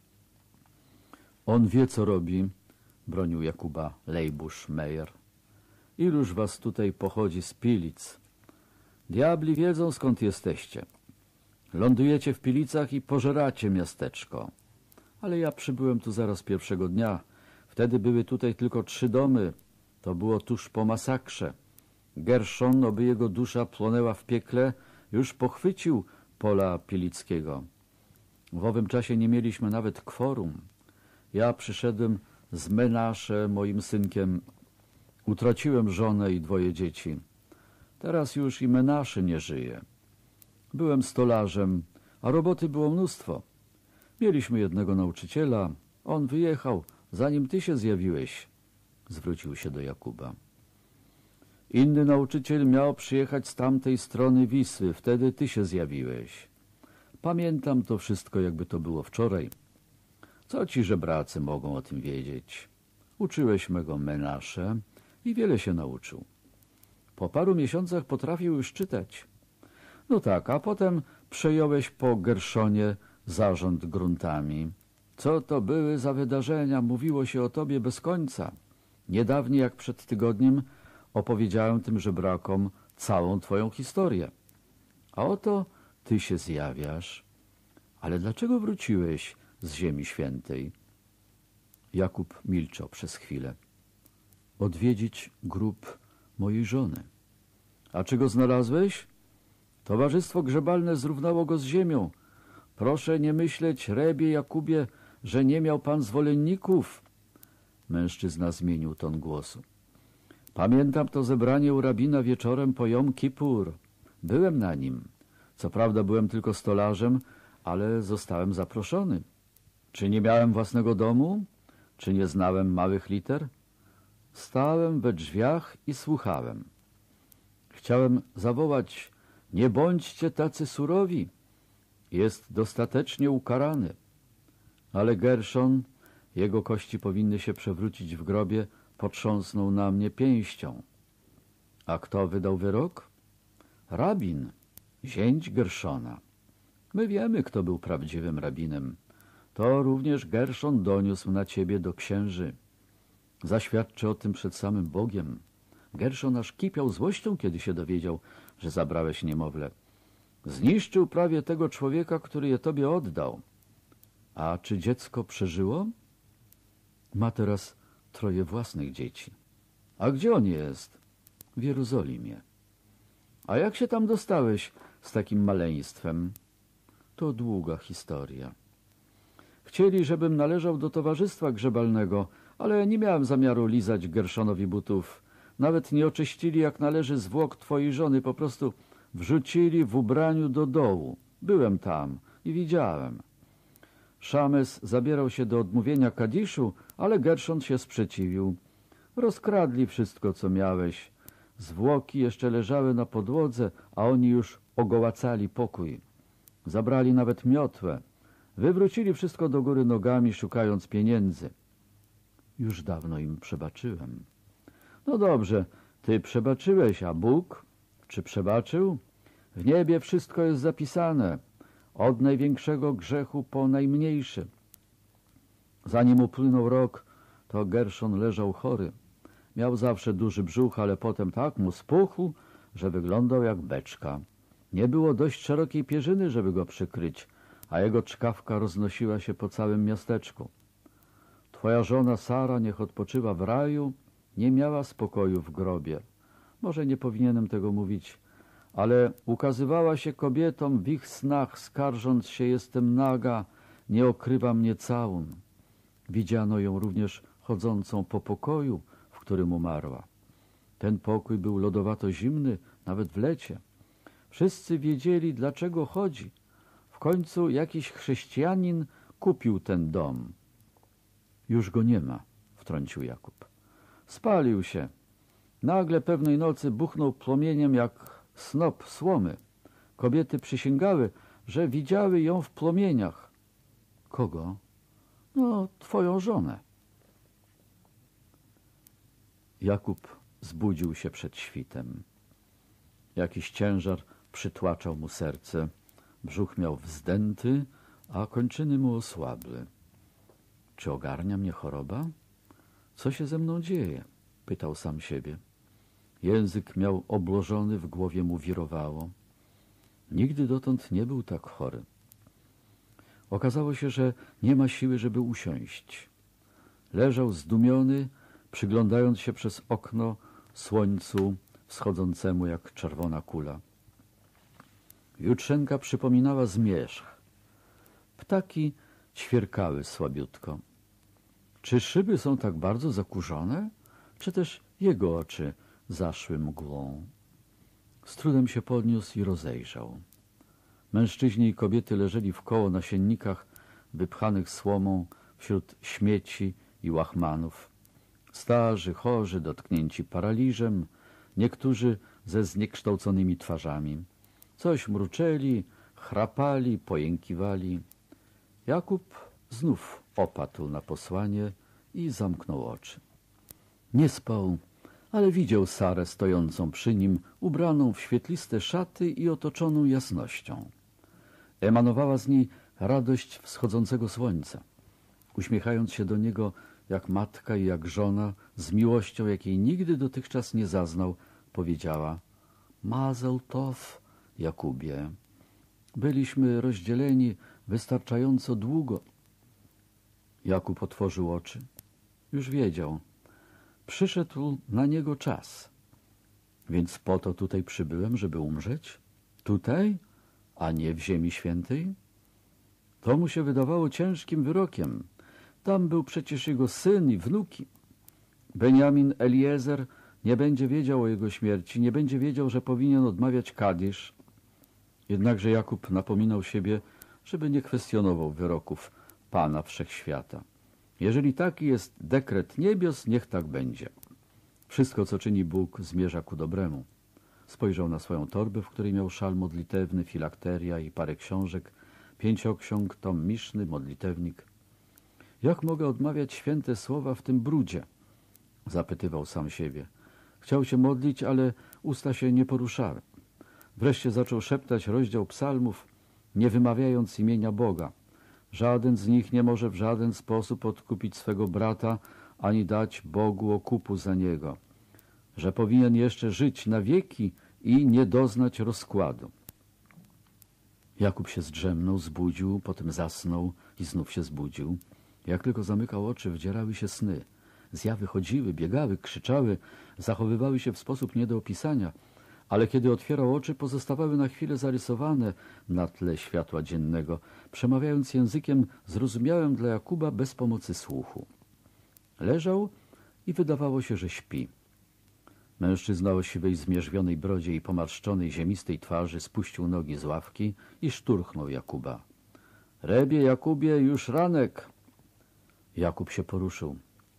On wie, co robi, bronił Jakuba Lejbusz Mejer. Iluż was tutaj pochodzi z Pilic? Diabli wiedzą, skąd jesteście. Lądujecie w Pilicach i pożeracie miasteczko. Ale ja przybyłem tu zaraz pierwszego dnia. Wtedy były tutaj tylko trzy domy. To było tuż po masakrze. Gerszon, oby jego dusza płonęła w piekle, już pochwycił pola Pilickiego. W owym czasie nie mieliśmy nawet kworum. Ja przyszedłem z Menasze, moim synkiem. Utraciłem żonę i dwoje dzieci. Teraz już i Menasze nie żyje. Byłem stolarzem, a roboty było mnóstwo. Mieliśmy jednego nauczyciela. On wyjechał, zanim ty się zjawiłeś. Zwrócił się do Jakuba. Inny nauczyciel miał przyjechać z tamtej strony Wisły. Wtedy ty się zjawiłeś. Pamiętam to wszystko, jakby to było wczoraj. Co ci żebracy mogą o tym wiedzieć? Uczyłeś mego Menasze i wiele się nauczył. Po paru miesiącach potrafił już czytać. No tak, a potem przejąłeś po Gerszonie zarząd gruntami. Co to były za wydarzenia? Mówiło się o tobie bez końca. Niedawniej, jak przed tygodniem, opowiedziałem tym żebrakom całą twoją historię. A oto ty się zjawiasz. Ale dlaczego wróciłeś z Ziemi Świętej? Jakub milczał przez chwilę. Odwiedzić grób mojej żony. A czy go znalazłeś? Towarzystwo grzebalne zrównało go z ziemią. Proszę nie myśleć, hrabie Jakubie, że nie miał pan zwolenników. Mężczyzna zmienił ton głosu. Pamiętam to zebranie u rabina wieczorem po Jom Kippur. Byłem na nim. Co prawda byłem tylko stolarzem, ale zostałem zaproszony. Czy nie miałem własnego domu? Czy nie znałem małych liter? Stałem we drzwiach i słuchałem. Chciałem zawołać: nie bądźcie tacy surowi. Jest dostatecznie ukarany. Ale Gerszon, jego kości powinny się przewrócić w grobie, potrząsnął na mnie pięścią. A kto wydał wyrok? Rabin, zięć Gerszona. My wiemy, kto był prawdziwym rabinem. To również Gerszon doniósł na ciebie do księży. Zaświadczy o tym przed samym Bogiem. Gerszon aż kipiał złością, kiedy się dowiedział, że zabrałeś niemowlę. Zniszczył prawie tego człowieka, który je tobie oddał. A czy dziecko przeżyło? Ma teraz troje własnych dzieci. A gdzie on jest? W Jerozolimie. A jak się tam dostałeś z takim maleństwem? To długa historia. Chcieli, żebym należał do towarzystwa grzebalnego, ale nie miałem zamiaru lizać Gerszonowi butów. Nawet nie oczyścili jak należy zwłok twojej żony, po prostu wrzucili w ubraniu do dołu. Byłem tam i widziałem. Szames zabierał się do odmówienia kadiszu, ale Gerszon się sprzeciwił. Rozkradli wszystko, co miałeś. Zwłoki jeszcze leżały na podłodze, a oni już ogołacali pokój. Zabrali nawet miotłę. Wywrócili wszystko do góry nogami, szukając pieniędzy. Już dawno im przebaczyłem. No dobrze, ty przebaczyłeś, a Bóg? Czy przebaczył? W niebie wszystko jest zapisane. Od największego grzechu po najmniejszy. Zanim upłynął rok, to Gerszon leżał chory. Miał zawsze duży brzuch, ale potem tak mu spuchł, że wyglądał jak beczka. Nie było dość szerokiej pierzyny, żeby go przykryć, a jego czkawka roznosiła się po całym miasteczku. Twoja żona Sara, niech odpoczywa w raju, nie miała spokoju w grobie. Może nie powinienem tego mówić, ale ukazywała się kobietom w ich snach, skarżąc się: jestem naga, nie okrywa mnie całun. Widziano ją również chodzącą po pokoju, w którym umarła. Ten pokój był lodowato zimny, nawet w lecie. Wszyscy wiedzieli, dlaczego chodzi. W końcu jakiś chrześcijanin kupił ten dom. Już go nie ma, wtrącił Jakub. Spalił się. Nagle pewnej nocy buchnął płomieniem jak snop słomy. Kobiety przysięgały, że widziały ją w płomieniach. Kogo? No, twoją żonę. Jakub zbudził się przed świtem. Jakiś ciężar przytłaczał mu serce. Brzuch miał wzdęty, a kończyny mu osłabły. Czy ogarnia mnie choroba? Co się ze mną dzieje? Pytał sam siebie. Język miał obłożony, w głowie mu wirowało. Nigdy dotąd nie był tak chory. Okazało się, że nie ma siły, żeby usiąść. Leżał zdumiony, przyglądając się przez okno słońcu wschodzącemu jak czerwona kula. Jutrzenka przypominała zmierzch. Ptaki ćwierkały słabiutko. Czy szyby są tak bardzo zakurzone, czy też jego oczy zaszły mgłą? Z trudem się podniósł i rozejrzał. Mężczyźni i kobiety leżeli wkoło na siennikach wypchanych słomą wśród śmieci i łachmanów. Starzy, chorzy, dotknięci paraliżem, niektórzy ze zniekształconymi twarzami. Coś mruczeli, chrapali, pojękiwali. Jakub znów opadł na posłanie i zamknął oczy. Nie spał, ale widział Sarę stojącą przy nim, ubraną w świetliste szaty i otoczoną jasnością. Emanowała z niej radość wschodzącego słońca. Uśmiechając się do niego jak matka i jak żona, z miłością, jakiej nigdy dotychczas nie zaznał, powiedziała: Mazel tov, Jakubie. Byliśmy rozdzieleni wystarczająco długo. Jakub otworzył oczy. Już wiedział. Przyszedł na niego czas. Więc po to tutaj przybyłem, żeby umrzeć? Tutaj, a nie w Ziemi Świętej? To mu się wydawało ciężkim wyrokiem. Tam był przecież jego syn i wnuki. Benjamin Eliezer nie będzie wiedział o jego śmierci, nie będzie wiedział, że powinien odmawiać kadisz. Jednakże Jakub napominał siebie, żeby nie kwestionował wyroków Pana Wszechświata. Jeżeli taki jest dekret niebios, niech tak będzie. Wszystko, co czyni Bóg, zmierza ku dobremu. Spojrzał na swoją torbę, w której miał szal modlitewny, filakteria i parę książek, pięcioksiąg, tom miszny, modlitewnik. Jak mogę odmawiać święte słowa w tym brudzie? Zapytywał sam siebie. Chciał się modlić, ale usta się nie poruszały. Wreszcie zaczął szeptać rozdział psalmów, nie wymawiając imienia Boga. Żaden z nich nie może w żaden sposób odkupić swego brata, ani dać Bogu okupu za niego. Że powinien jeszcze żyć na wieki i nie doznać rozkładu. Jakub się zdrzemnął, zbudził, potem zasnął i znów się zbudził. Jak tylko zamykał oczy, wdzierały się sny. Zjawy chodziły, biegały, krzyczały, zachowywały się w sposób nie do opisania, ale kiedy otwierał oczy, pozostawały na chwilę zarysowane na tle światła dziennego, przemawiając językiem zrozumiałym dla Jakuba bez pomocy słuchu. Leżał i wydawało się, że śpi. Mężczyzna o siwej, zmierzwionej brodzie i pomarszczonej, ziemistej twarzy spuścił nogi z ławki i szturchnął Jakuba. — Rebie Jakubie, już ranek! Jakub się poruszył.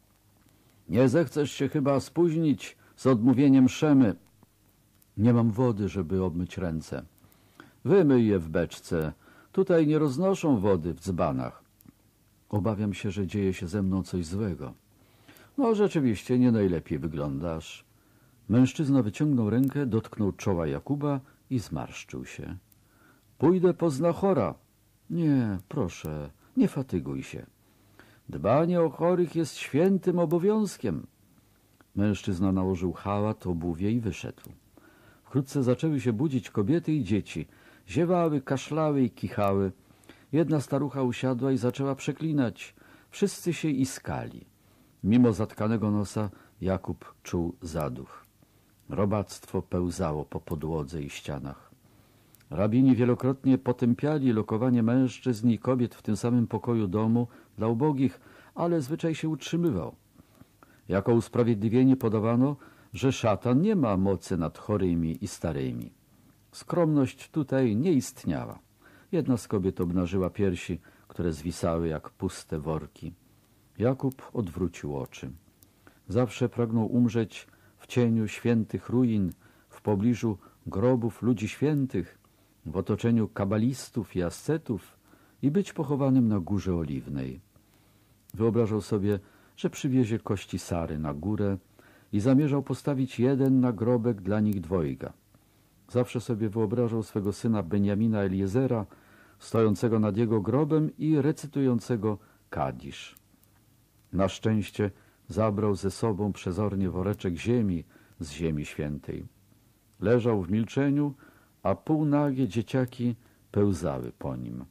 — Nie zechcesz się chyba spóźnić z odmówieniem szemy. — Nie mam wody, żeby obmyć ręce. — Wymyj je w beczce. Tutaj nie roznoszą wody w dzbanach. — Obawiam się, że dzieje się ze mną coś złego. — No, rzeczywiście, nie najlepiej wyglądasz. Mężczyzna wyciągnął rękę, dotknął czoła Jakuba i zmarszczył się. — Pójdę po znachora. — Nie, proszę, nie fatyguj się. Dbanie o chorych jest świętym obowiązkiem. Mężczyzna nałożył chałat, obuwie i wyszedł. Wkrótce zaczęły się budzić kobiety i dzieci. Ziewały, kaszlały i kichały. Jedna starucha usiadła i zaczęła przeklinać. Wszyscy się iskali. Mimo zatkanego nosa Jakub czuł zaduch. Robactwo pełzało po podłodze i ścianach. Rabini wielokrotnie potępiali lokowanie mężczyzn i kobiet w tym samym pokoju domu dla ubogich, ale zwyczaj się utrzymywał. Jako usprawiedliwienie podawano, że szatan nie ma mocy nad chorymi i starymi. Skromność tutaj nie istniała. Jedna z kobiet obnażyła piersi, które zwisały jak puste worki. Jakub odwrócił oczy. Zawsze pragnął umrzeć w cieniu świętych ruin, w pobliżu grobów ludzi świętych, w otoczeniu kabalistów i ascetów i być pochowanym na Górze Oliwnej. Wyobrażał sobie, że przywiezie kości Sary na górę i zamierzał postawić jeden nagrobek dla nich dwojga. Zawsze sobie wyobrażał swego syna Benjamina Eliezera, stojącego nad jego grobem i recytującego kadisz. Na szczęście zabrał ze sobą przezornie woreczek ziemi z Ziemi Świętej. Leżał w milczeniu, a półnagie dzieciaki pełzały po nim.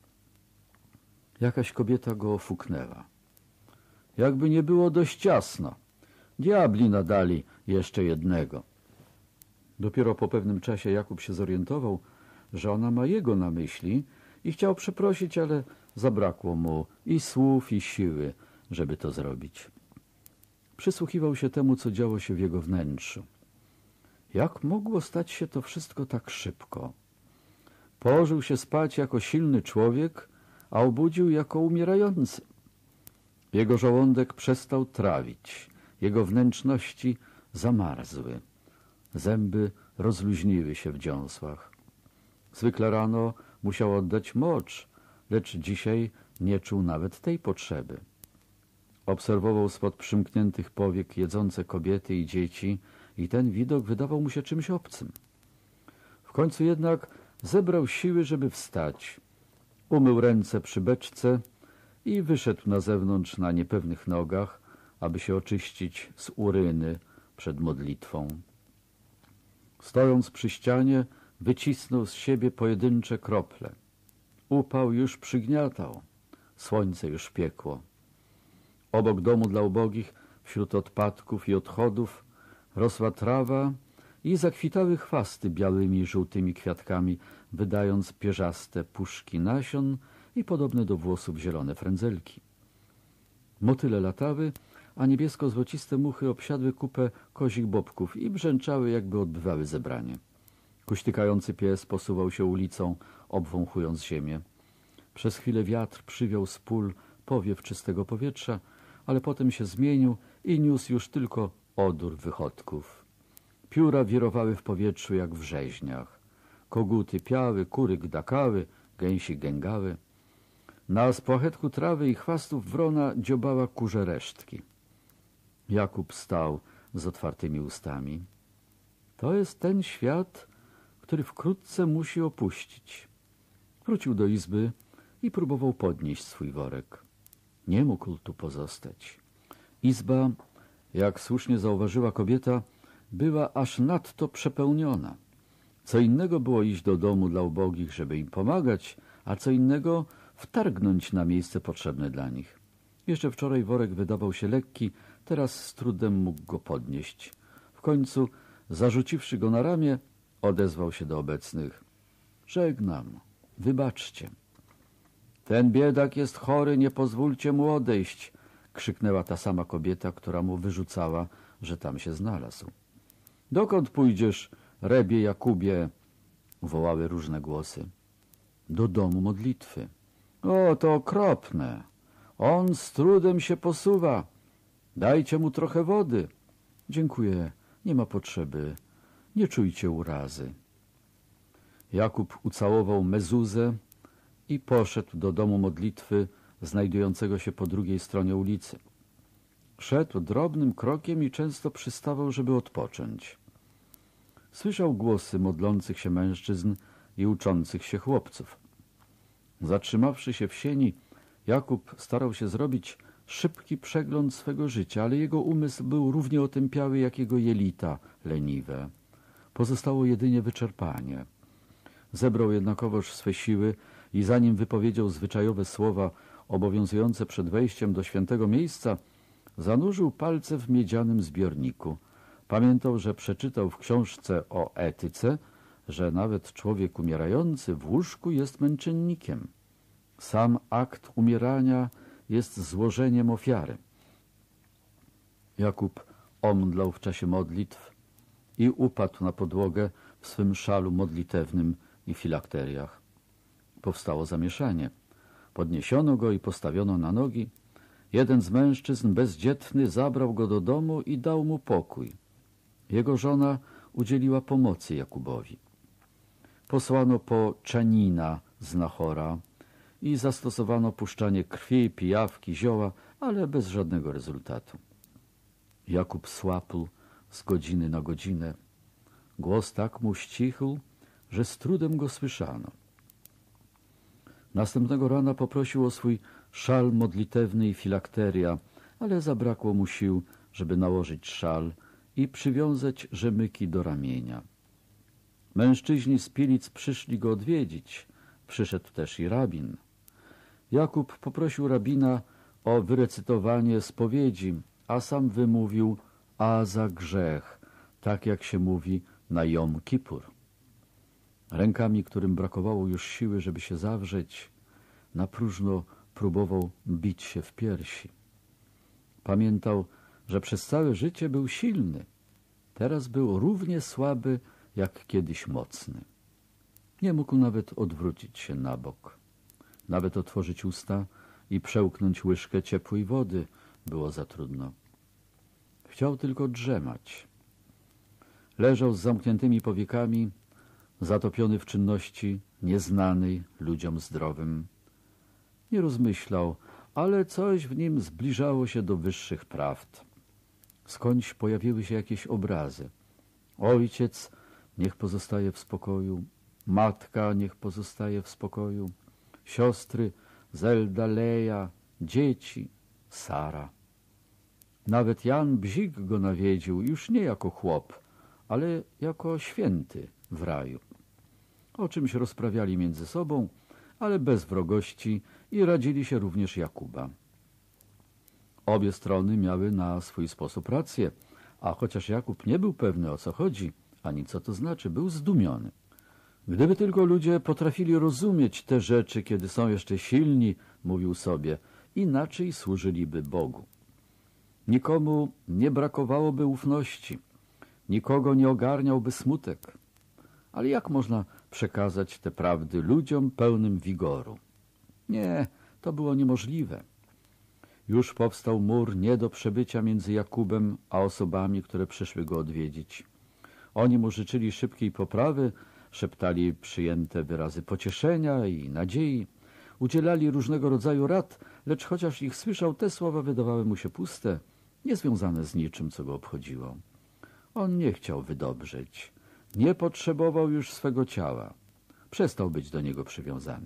Jakaś kobieta go ofuknęła. Jakby nie było dość ciasno. Diabli nadali jeszcze jednego. Dopiero po pewnym czasie Jakub się zorientował, że ona ma jego na myśli i chciał przeprosić, ale zabrakło mu i słów, i siły, żeby to zrobić. Przysłuchiwał się temu, co działo się w jego wnętrzu. Jak mogło stać się to wszystko tak szybko? Położył się spać jako silny człowiek, a obudził jako umierający. Jego żołądek przestał trawić, jego wnętrzności zamarzły. Zęby rozluźniły się w dziąsłach. Zwykle rano musiał oddać mocz, lecz dzisiaj nie czuł nawet tej potrzeby. Obserwował spod przymkniętych powiek jedzące kobiety i dzieci i ten widok wydawał mu się czymś obcym. W końcu jednak zebrał siły, żeby wstać. Umył ręce przy beczce i wyszedł na zewnątrz na niepewnych nogach, aby się oczyścić z uryny przed modlitwą. Stojąc przy ścianie, wycisnął z siebie pojedyncze krople. Upał już przygniatał, słońce już piekło. Obok domu dla ubogich, wśród odpadków i odchodów, rosła trawa i zakwitały chwasty białymi i żółtymi kwiatkami, wydając pierzaste puszki nasion i podobne do włosów zielone frędzelki. Motyle latały, a niebiesko-złociste muchy obsiadły kupę kozich bobków i brzęczały, jakby odbywały zebranie. Kuśtykający pies posuwał się ulicą, obwąchując ziemię. Przez chwilę wiatr przywiał z pól powiew czystego powietrza, ale potem się zmienił i niósł już tylko odór wychodków. Pióra wirowały w powietrzu jak w rzeźniach. Koguty piały, kury gdakały, gęsi gęgały. Na spłachetku trawy i chwastów wrona dziobała kurze resztki. Jakub stał z otwartymi ustami. To jest ten świat, który wkrótce musi opuścić. Wrócił do izby i próbował podnieść swój worek. Nie mógł tu pozostać. Izba, jak słusznie zauważyła kobieta, była aż nadto przepełniona. Co innego było iść do domu dla ubogich, żeby im pomagać, a co innego wtargnąć na miejsce potrzebne dla nich. Jeszcze wczoraj worek wydawał się lekki, teraz z trudem mógł go podnieść. W końcu, zarzuciwszy go na ramię, odezwał się do obecnych. Żegnam, wybaczcie. Ten biedak jest chory, nie pozwólcie mu odejść, krzyknęła ta sama kobieta, która mu wyrzucała, że tam się znalazł. Dokąd pójdziesz, rebie Jakubie? Wołały różne głosy. Do domu modlitwy. O, to okropne. On z trudem się posuwa. Dajcie mu trochę wody. Dziękuję, nie ma potrzeby. Nie czujcie urazy. Jakub ucałował mezuzę i poszedł do domu modlitwy znajdującego się po drugiej stronie ulicy. Szedł drobnym krokiem i często przystawał, żeby odpocząć. Słyszał głosy modlących się mężczyzn i uczących się chłopców. Zatrzymawszy się w sieni, Jakub starał się zrobić szybki przegląd swego życia, ale jego umysł był równie otępiały jak jego jelita leniwe. Pozostało jedynie wyczerpanie. Zebrał jednakowoż swe siły i zanim wypowiedział zwyczajowe słowa obowiązujące przed wejściem do świętego miejsca, zanurzył palce w miedzianym zbiorniku. Pamiętał, że przeczytał w książce o etyce, że nawet człowiek umierający w łóżku jest męczennikiem. Sam akt umierania jest złożeniem ofiary. Jakub omdlał w czasie modlitw i upadł na podłogę w swym szalu modlitewnym i filakteriach. Powstało zamieszanie. Podniesiono go i postawiono na nogi. Jeden z mężczyzn bezdzietny zabrał go do domu i dał mu pokój. Jego żona udzieliła pomocy Jakubowi. Posłano po Czanina z Nachora i zastosowano puszczanie krwi, pijawki, zioła, ale bez żadnego rezultatu. Jakub słapł z godziny na godzinę. Głos tak mu ścichł, że z trudem go słyszano. Następnego rana poprosił o swój szal modlitewny i filakteria, ale zabrakło mu sił, żeby nałożyć szal i przywiązać rzemyki do ramienia. Mężczyźni z Pilic przyszli go odwiedzić. Przyszedł też i rabin. Jakub poprosił rabina o wyrecytowanie spowiedzi, a sam wymówił a za grzech, tak jak się mówi na Jom Kipur. Rękami, którym brakowało już siły, żeby się zawrzeć, na próżno próbował bić się w piersi. Pamiętał, że przez całe życie był silny. Teraz był równie słaby, jak kiedyś mocny. Nie mógł nawet odwrócić się na bok. Nawet otworzyć usta i przełknąć łyżkę ciepłej wody było za trudno. Chciał tylko drzemać. Leżał z zamkniętymi powiekami, zatopiony w czynności nieznanej ludziom zdrowym. Nie rozmyślał, ale coś w nim zbliżało się do wyższych prawd. Skądś pojawiły się jakieś obrazy. Ojciec niech pozostaje w spokoju, matka niech pozostaje w spokoju, siostry Zelda, Leja, dzieci, Sara. Nawet Jan Bzik go nawiedził, już nie jako chłop, ale jako święty w raju. O czymś rozprawiali między sobą, ale bez wrogości i radzili się również Jakuba. Obie strony miały na swój sposób rację, a chociaż Jakub nie był pewny, o co chodzi, ani co to znaczy, był zdumiony. Gdyby tylko ludzie potrafili rozumieć te rzeczy, kiedy są jeszcze silni, mówił sobie, inaczej służyliby Bogu. Nikomu nie brakowałoby ufności, nikogo nie ogarniałby smutek. Ale jak można przekazać te prawdy ludziom pełnym wigoru? Nie, to było niemożliwe. Już powstał mur nie do przebycia między Jakubem a osobami, które przyszły go odwiedzić. Oni mu życzyli szybkiej poprawy, szeptali przyjęte wyrazy pocieszenia i nadziei, udzielali różnego rodzaju rad, lecz chociaż ich słyszał, te słowa wydawały mu się puste, niezwiązane z niczym, co go obchodziło. On nie chciał wydobrzeć, nie potrzebował już swego ciała, przestał być do niego przywiązany.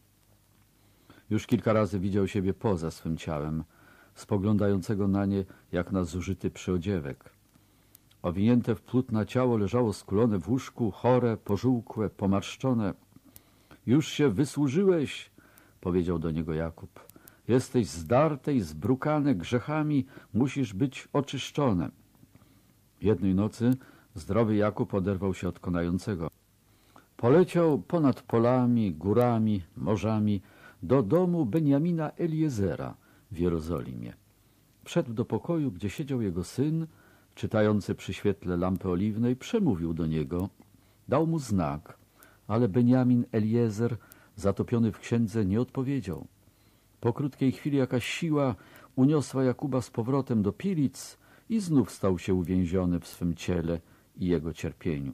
Już kilka razy widział siebie poza swym ciałem, spoglądającego na nie jak na zużyty przyodziewek. Owinięte w płótna ciało leżało skulone w łóżku, chore, pożółkłe, pomarszczone. Już się wysłużyłeś, powiedział do niego Jakub. Jesteś zdarte i zbrukane grzechami, musisz być oczyszczone. Jednej nocy zdrowy Jakub oderwał się od konającego. Poleciał ponad polami, górami, morzami do domu Benjamina Eliezera w Jerozolimie. Wszedł do pokoju, gdzie siedział jego syn, czytający przy świetle lampy oliwnej, przemówił do niego, dał mu znak, ale Benjamin Eliezer, zatopiony w księdze, nie odpowiedział. Po krótkiej chwili jakaś siła uniosła Jakuba z powrotem do Pilic i znów stał się uwięziony w swym ciele i jego cierpieniu.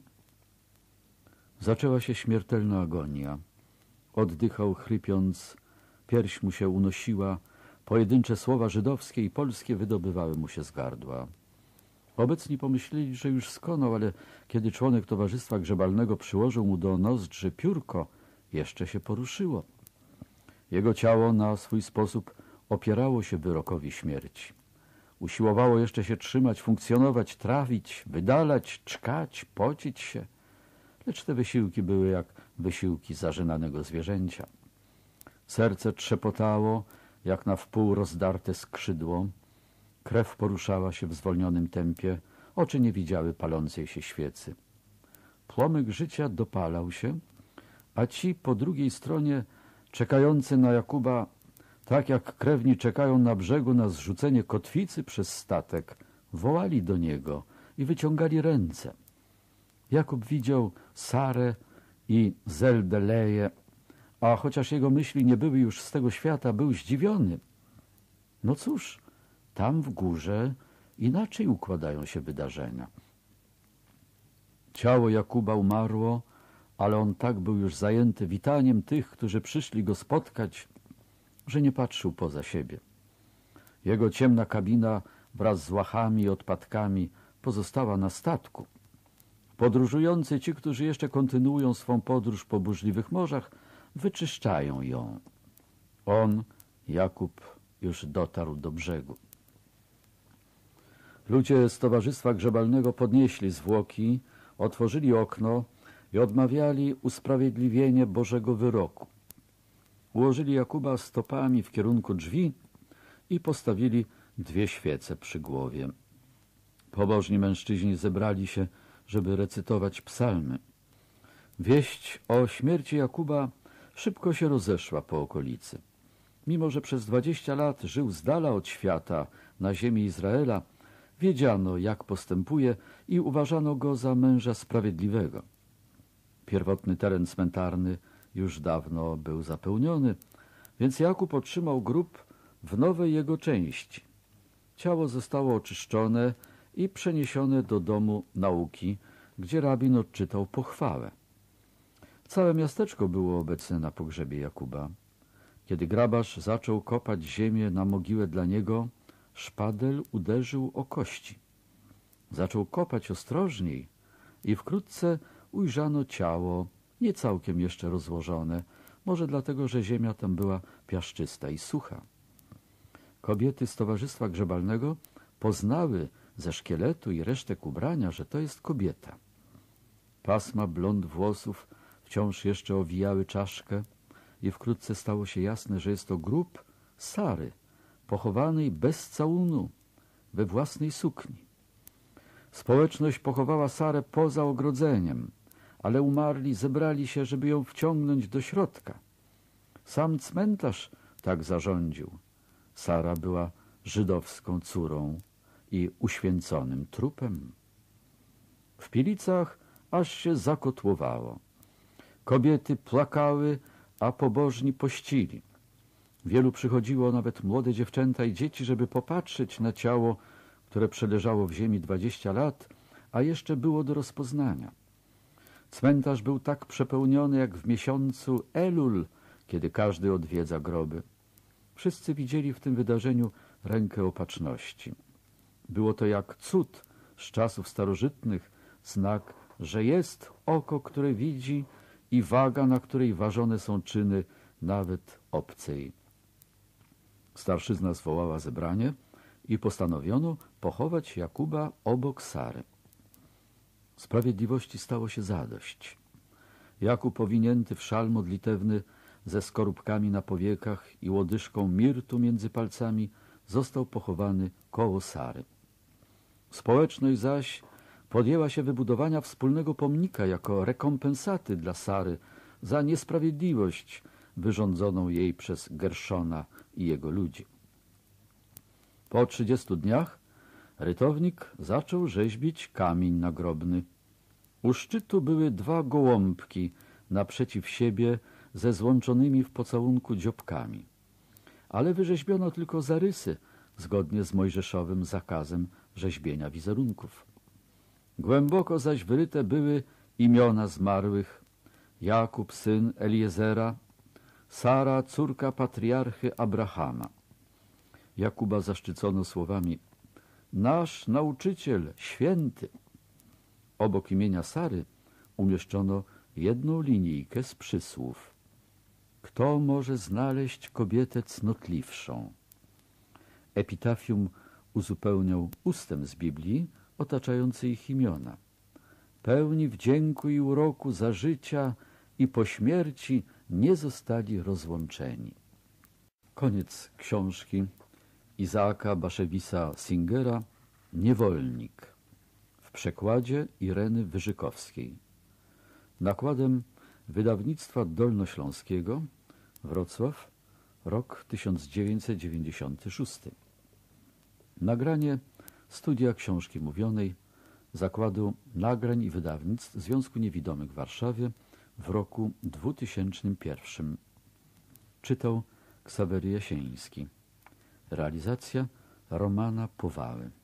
Zaczęła się śmiertelna agonia. Oddychał chrypiąc, pierś mu się unosiła, pojedyncze słowa żydowskie i polskie wydobywały mu się z gardła. Obecni pomyśleli, że już skonał, ale kiedy członek towarzystwa grzebalnego przyłożył mu do nozdrzy piórko, jeszcze się poruszyło. Jego ciało na swój sposób opierało się wyrokowi śmierci. Usiłowało jeszcze się trzymać, funkcjonować, trawić, wydalać, czkać, pocić się. Lecz te wysiłki były jak wysiłki zażynanego zwierzęcia. Serce trzepotało, jak na wpół rozdarte skrzydło. Krew poruszała się w zwolnionym tempie, oczy nie widziały palącej się świecy. Płomyk życia dopalał się, a ci po drugiej stronie, czekający na Jakuba, tak jak krewni czekają na brzegu na zrzucenie kotwicy przez statek, wołali do niego i wyciągali ręce. Jakub widział Sarę i Zeldę Leję, a chociaż jego myśli nie były już z tego świata, był zdziwiony. No cóż, tam w górze inaczej układają się wydarzenia. Ciało Jakuba umarło, ale on tak był już zajęty witaniem tych, którzy przyszli go spotkać, że nie patrzył poza siebie. Jego ciemna kabina wraz z łachami i odpadkami pozostała na statku. Podróżujący, ci, którzy jeszcze kontynuują swą podróż po burzliwych morzach, wyczyszczają ją. On, Jakub, już dotarł do brzegu. Ludzie z Towarzystwa Grzebalnego podnieśli zwłoki, otworzyli okno i odmawiali usprawiedliwienie Bożego wyroku. Ułożyli Jakuba stopami w kierunku drzwi i postawili dwie świece przy głowie. Pobożni mężczyźni zebrali się, żeby recytować psalmy. Wieść o śmierci Jakuba szybko się rozeszła po okolicy. Mimo że przez dwadzieścia lat żył z dala od świata, na ziemi Izraela, wiedziano, jak postępuje i uważano go za męża sprawiedliwego. Pierwotny teren cmentarny już dawno był zapełniony, więc Jakub otrzymał grób w nowej jego części. Ciało zostało oczyszczone i przeniesione do domu nauki, gdzie rabin odczytał pochwałę. Całe miasteczko było obecne na pogrzebie Jakuba. Kiedy grabarz zaczął kopać ziemię na mogiłę dla niego, szpadel uderzył o kości. Zaczął kopać ostrożniej i wkrótce ujrzano ciało, nie całkiem jeszcze rozłożone, może dlatego, że ziemia tam była piaszczysta i sucha. Kobiety z towarzystwa grzebalnego poznały ze szkieletu i resztek ubrania, że to jest kobieta. Pasma blond włosów wciąż jeszcze owijały czaszkę i wkrótce stało się jasne, że jest to grób Sary, pochowanej bez całunu, we własnej sukni. Społeczność pochowała Sarę poza ogrodzeniem, ale umarli zebrali się, żeby ją wciągnąć do środka. Sam cmentarz tak zarządził. Sara była żydowską córą i uświęconym trupem. W Pilicach aż się zakotłowało. Kobiety płakały, a pobożni pościli. Wielu przychodziło, nawet młode dziewczęta i dzieci, żeby popatrzeć na ciało, które przeleżało w ziemi dwadzieścia lat, a jeszcze było do rozpoznania. Cmentarz był tak przepełniony jak w miesiącu Elul, kiedy każdy odwiedza groby. Wszyscy widzieli w tym wydarzeniu rękę opatrzności. Było to jak cud z czasów starożytnych, znak, że jest oko, które widzi i waga, na której ważone są czyny nawet obcej. Starszyzna zwołała zebranie i postanowiono pochować Jakuba obok Sary. Sprawiedliwości stało się zadość. Jakub, owinięty w szal modlitewny ze skorupkami na powiekach i łodyżką mirtu między palcami, został pochowany koło Sary. Społeczność zaś podjęła się wybudowania wspólnego pomnika jako rekompensaty dla Sary za niesprawiedliwość wyrządzoną jej przez Gerszona i jego ludzi. Po trzydziestu dniach rytownik zaczął rzeźbić kamień nagrobny. U szczytu były dwa gołąbki naprzeciw siebie ze złączonymi w pocałunku dziobkami. Ale wyrzeźbiono tylko zarysy, zgodnie z mojżeszowym zakazem rzeźbienia wizerunków. Głęboko zaś wyryte były imiona zmarłych: Jakub, syn Eliezera, Sara, córka patriarchy Abrahama. Jakuba zaszczycono słowami: nasz nauczyciel, święty. Obok imienia Sary umieszczono jedną linijkę z przysłów: kto może znaleźć kobietę cnotliwszą? Epitafium uzupełniał ustem z Biblii otaczający ich imiona. Pełni wdzięku i uroku za życia i po śmierci nie zostali rozłączeni. Koniec książki Izaaka Baszewisa Singera Niewolnik w przekładzie Ireny Wyżykowskiej. Nakładem Wydawnictwa Dolnośląskiego, Wrocław, rok tysiąc dziewięćset dziewięćdziesiąty szósty. Nagranie Studia Książki Mówionej Zakładu Nagrań i Wydawnictw Związku Niewidomych w Warszawie w roku dwutysięcznym pierwszym. Czytał Ksawery Jasieński. Realizacja Romana Powały.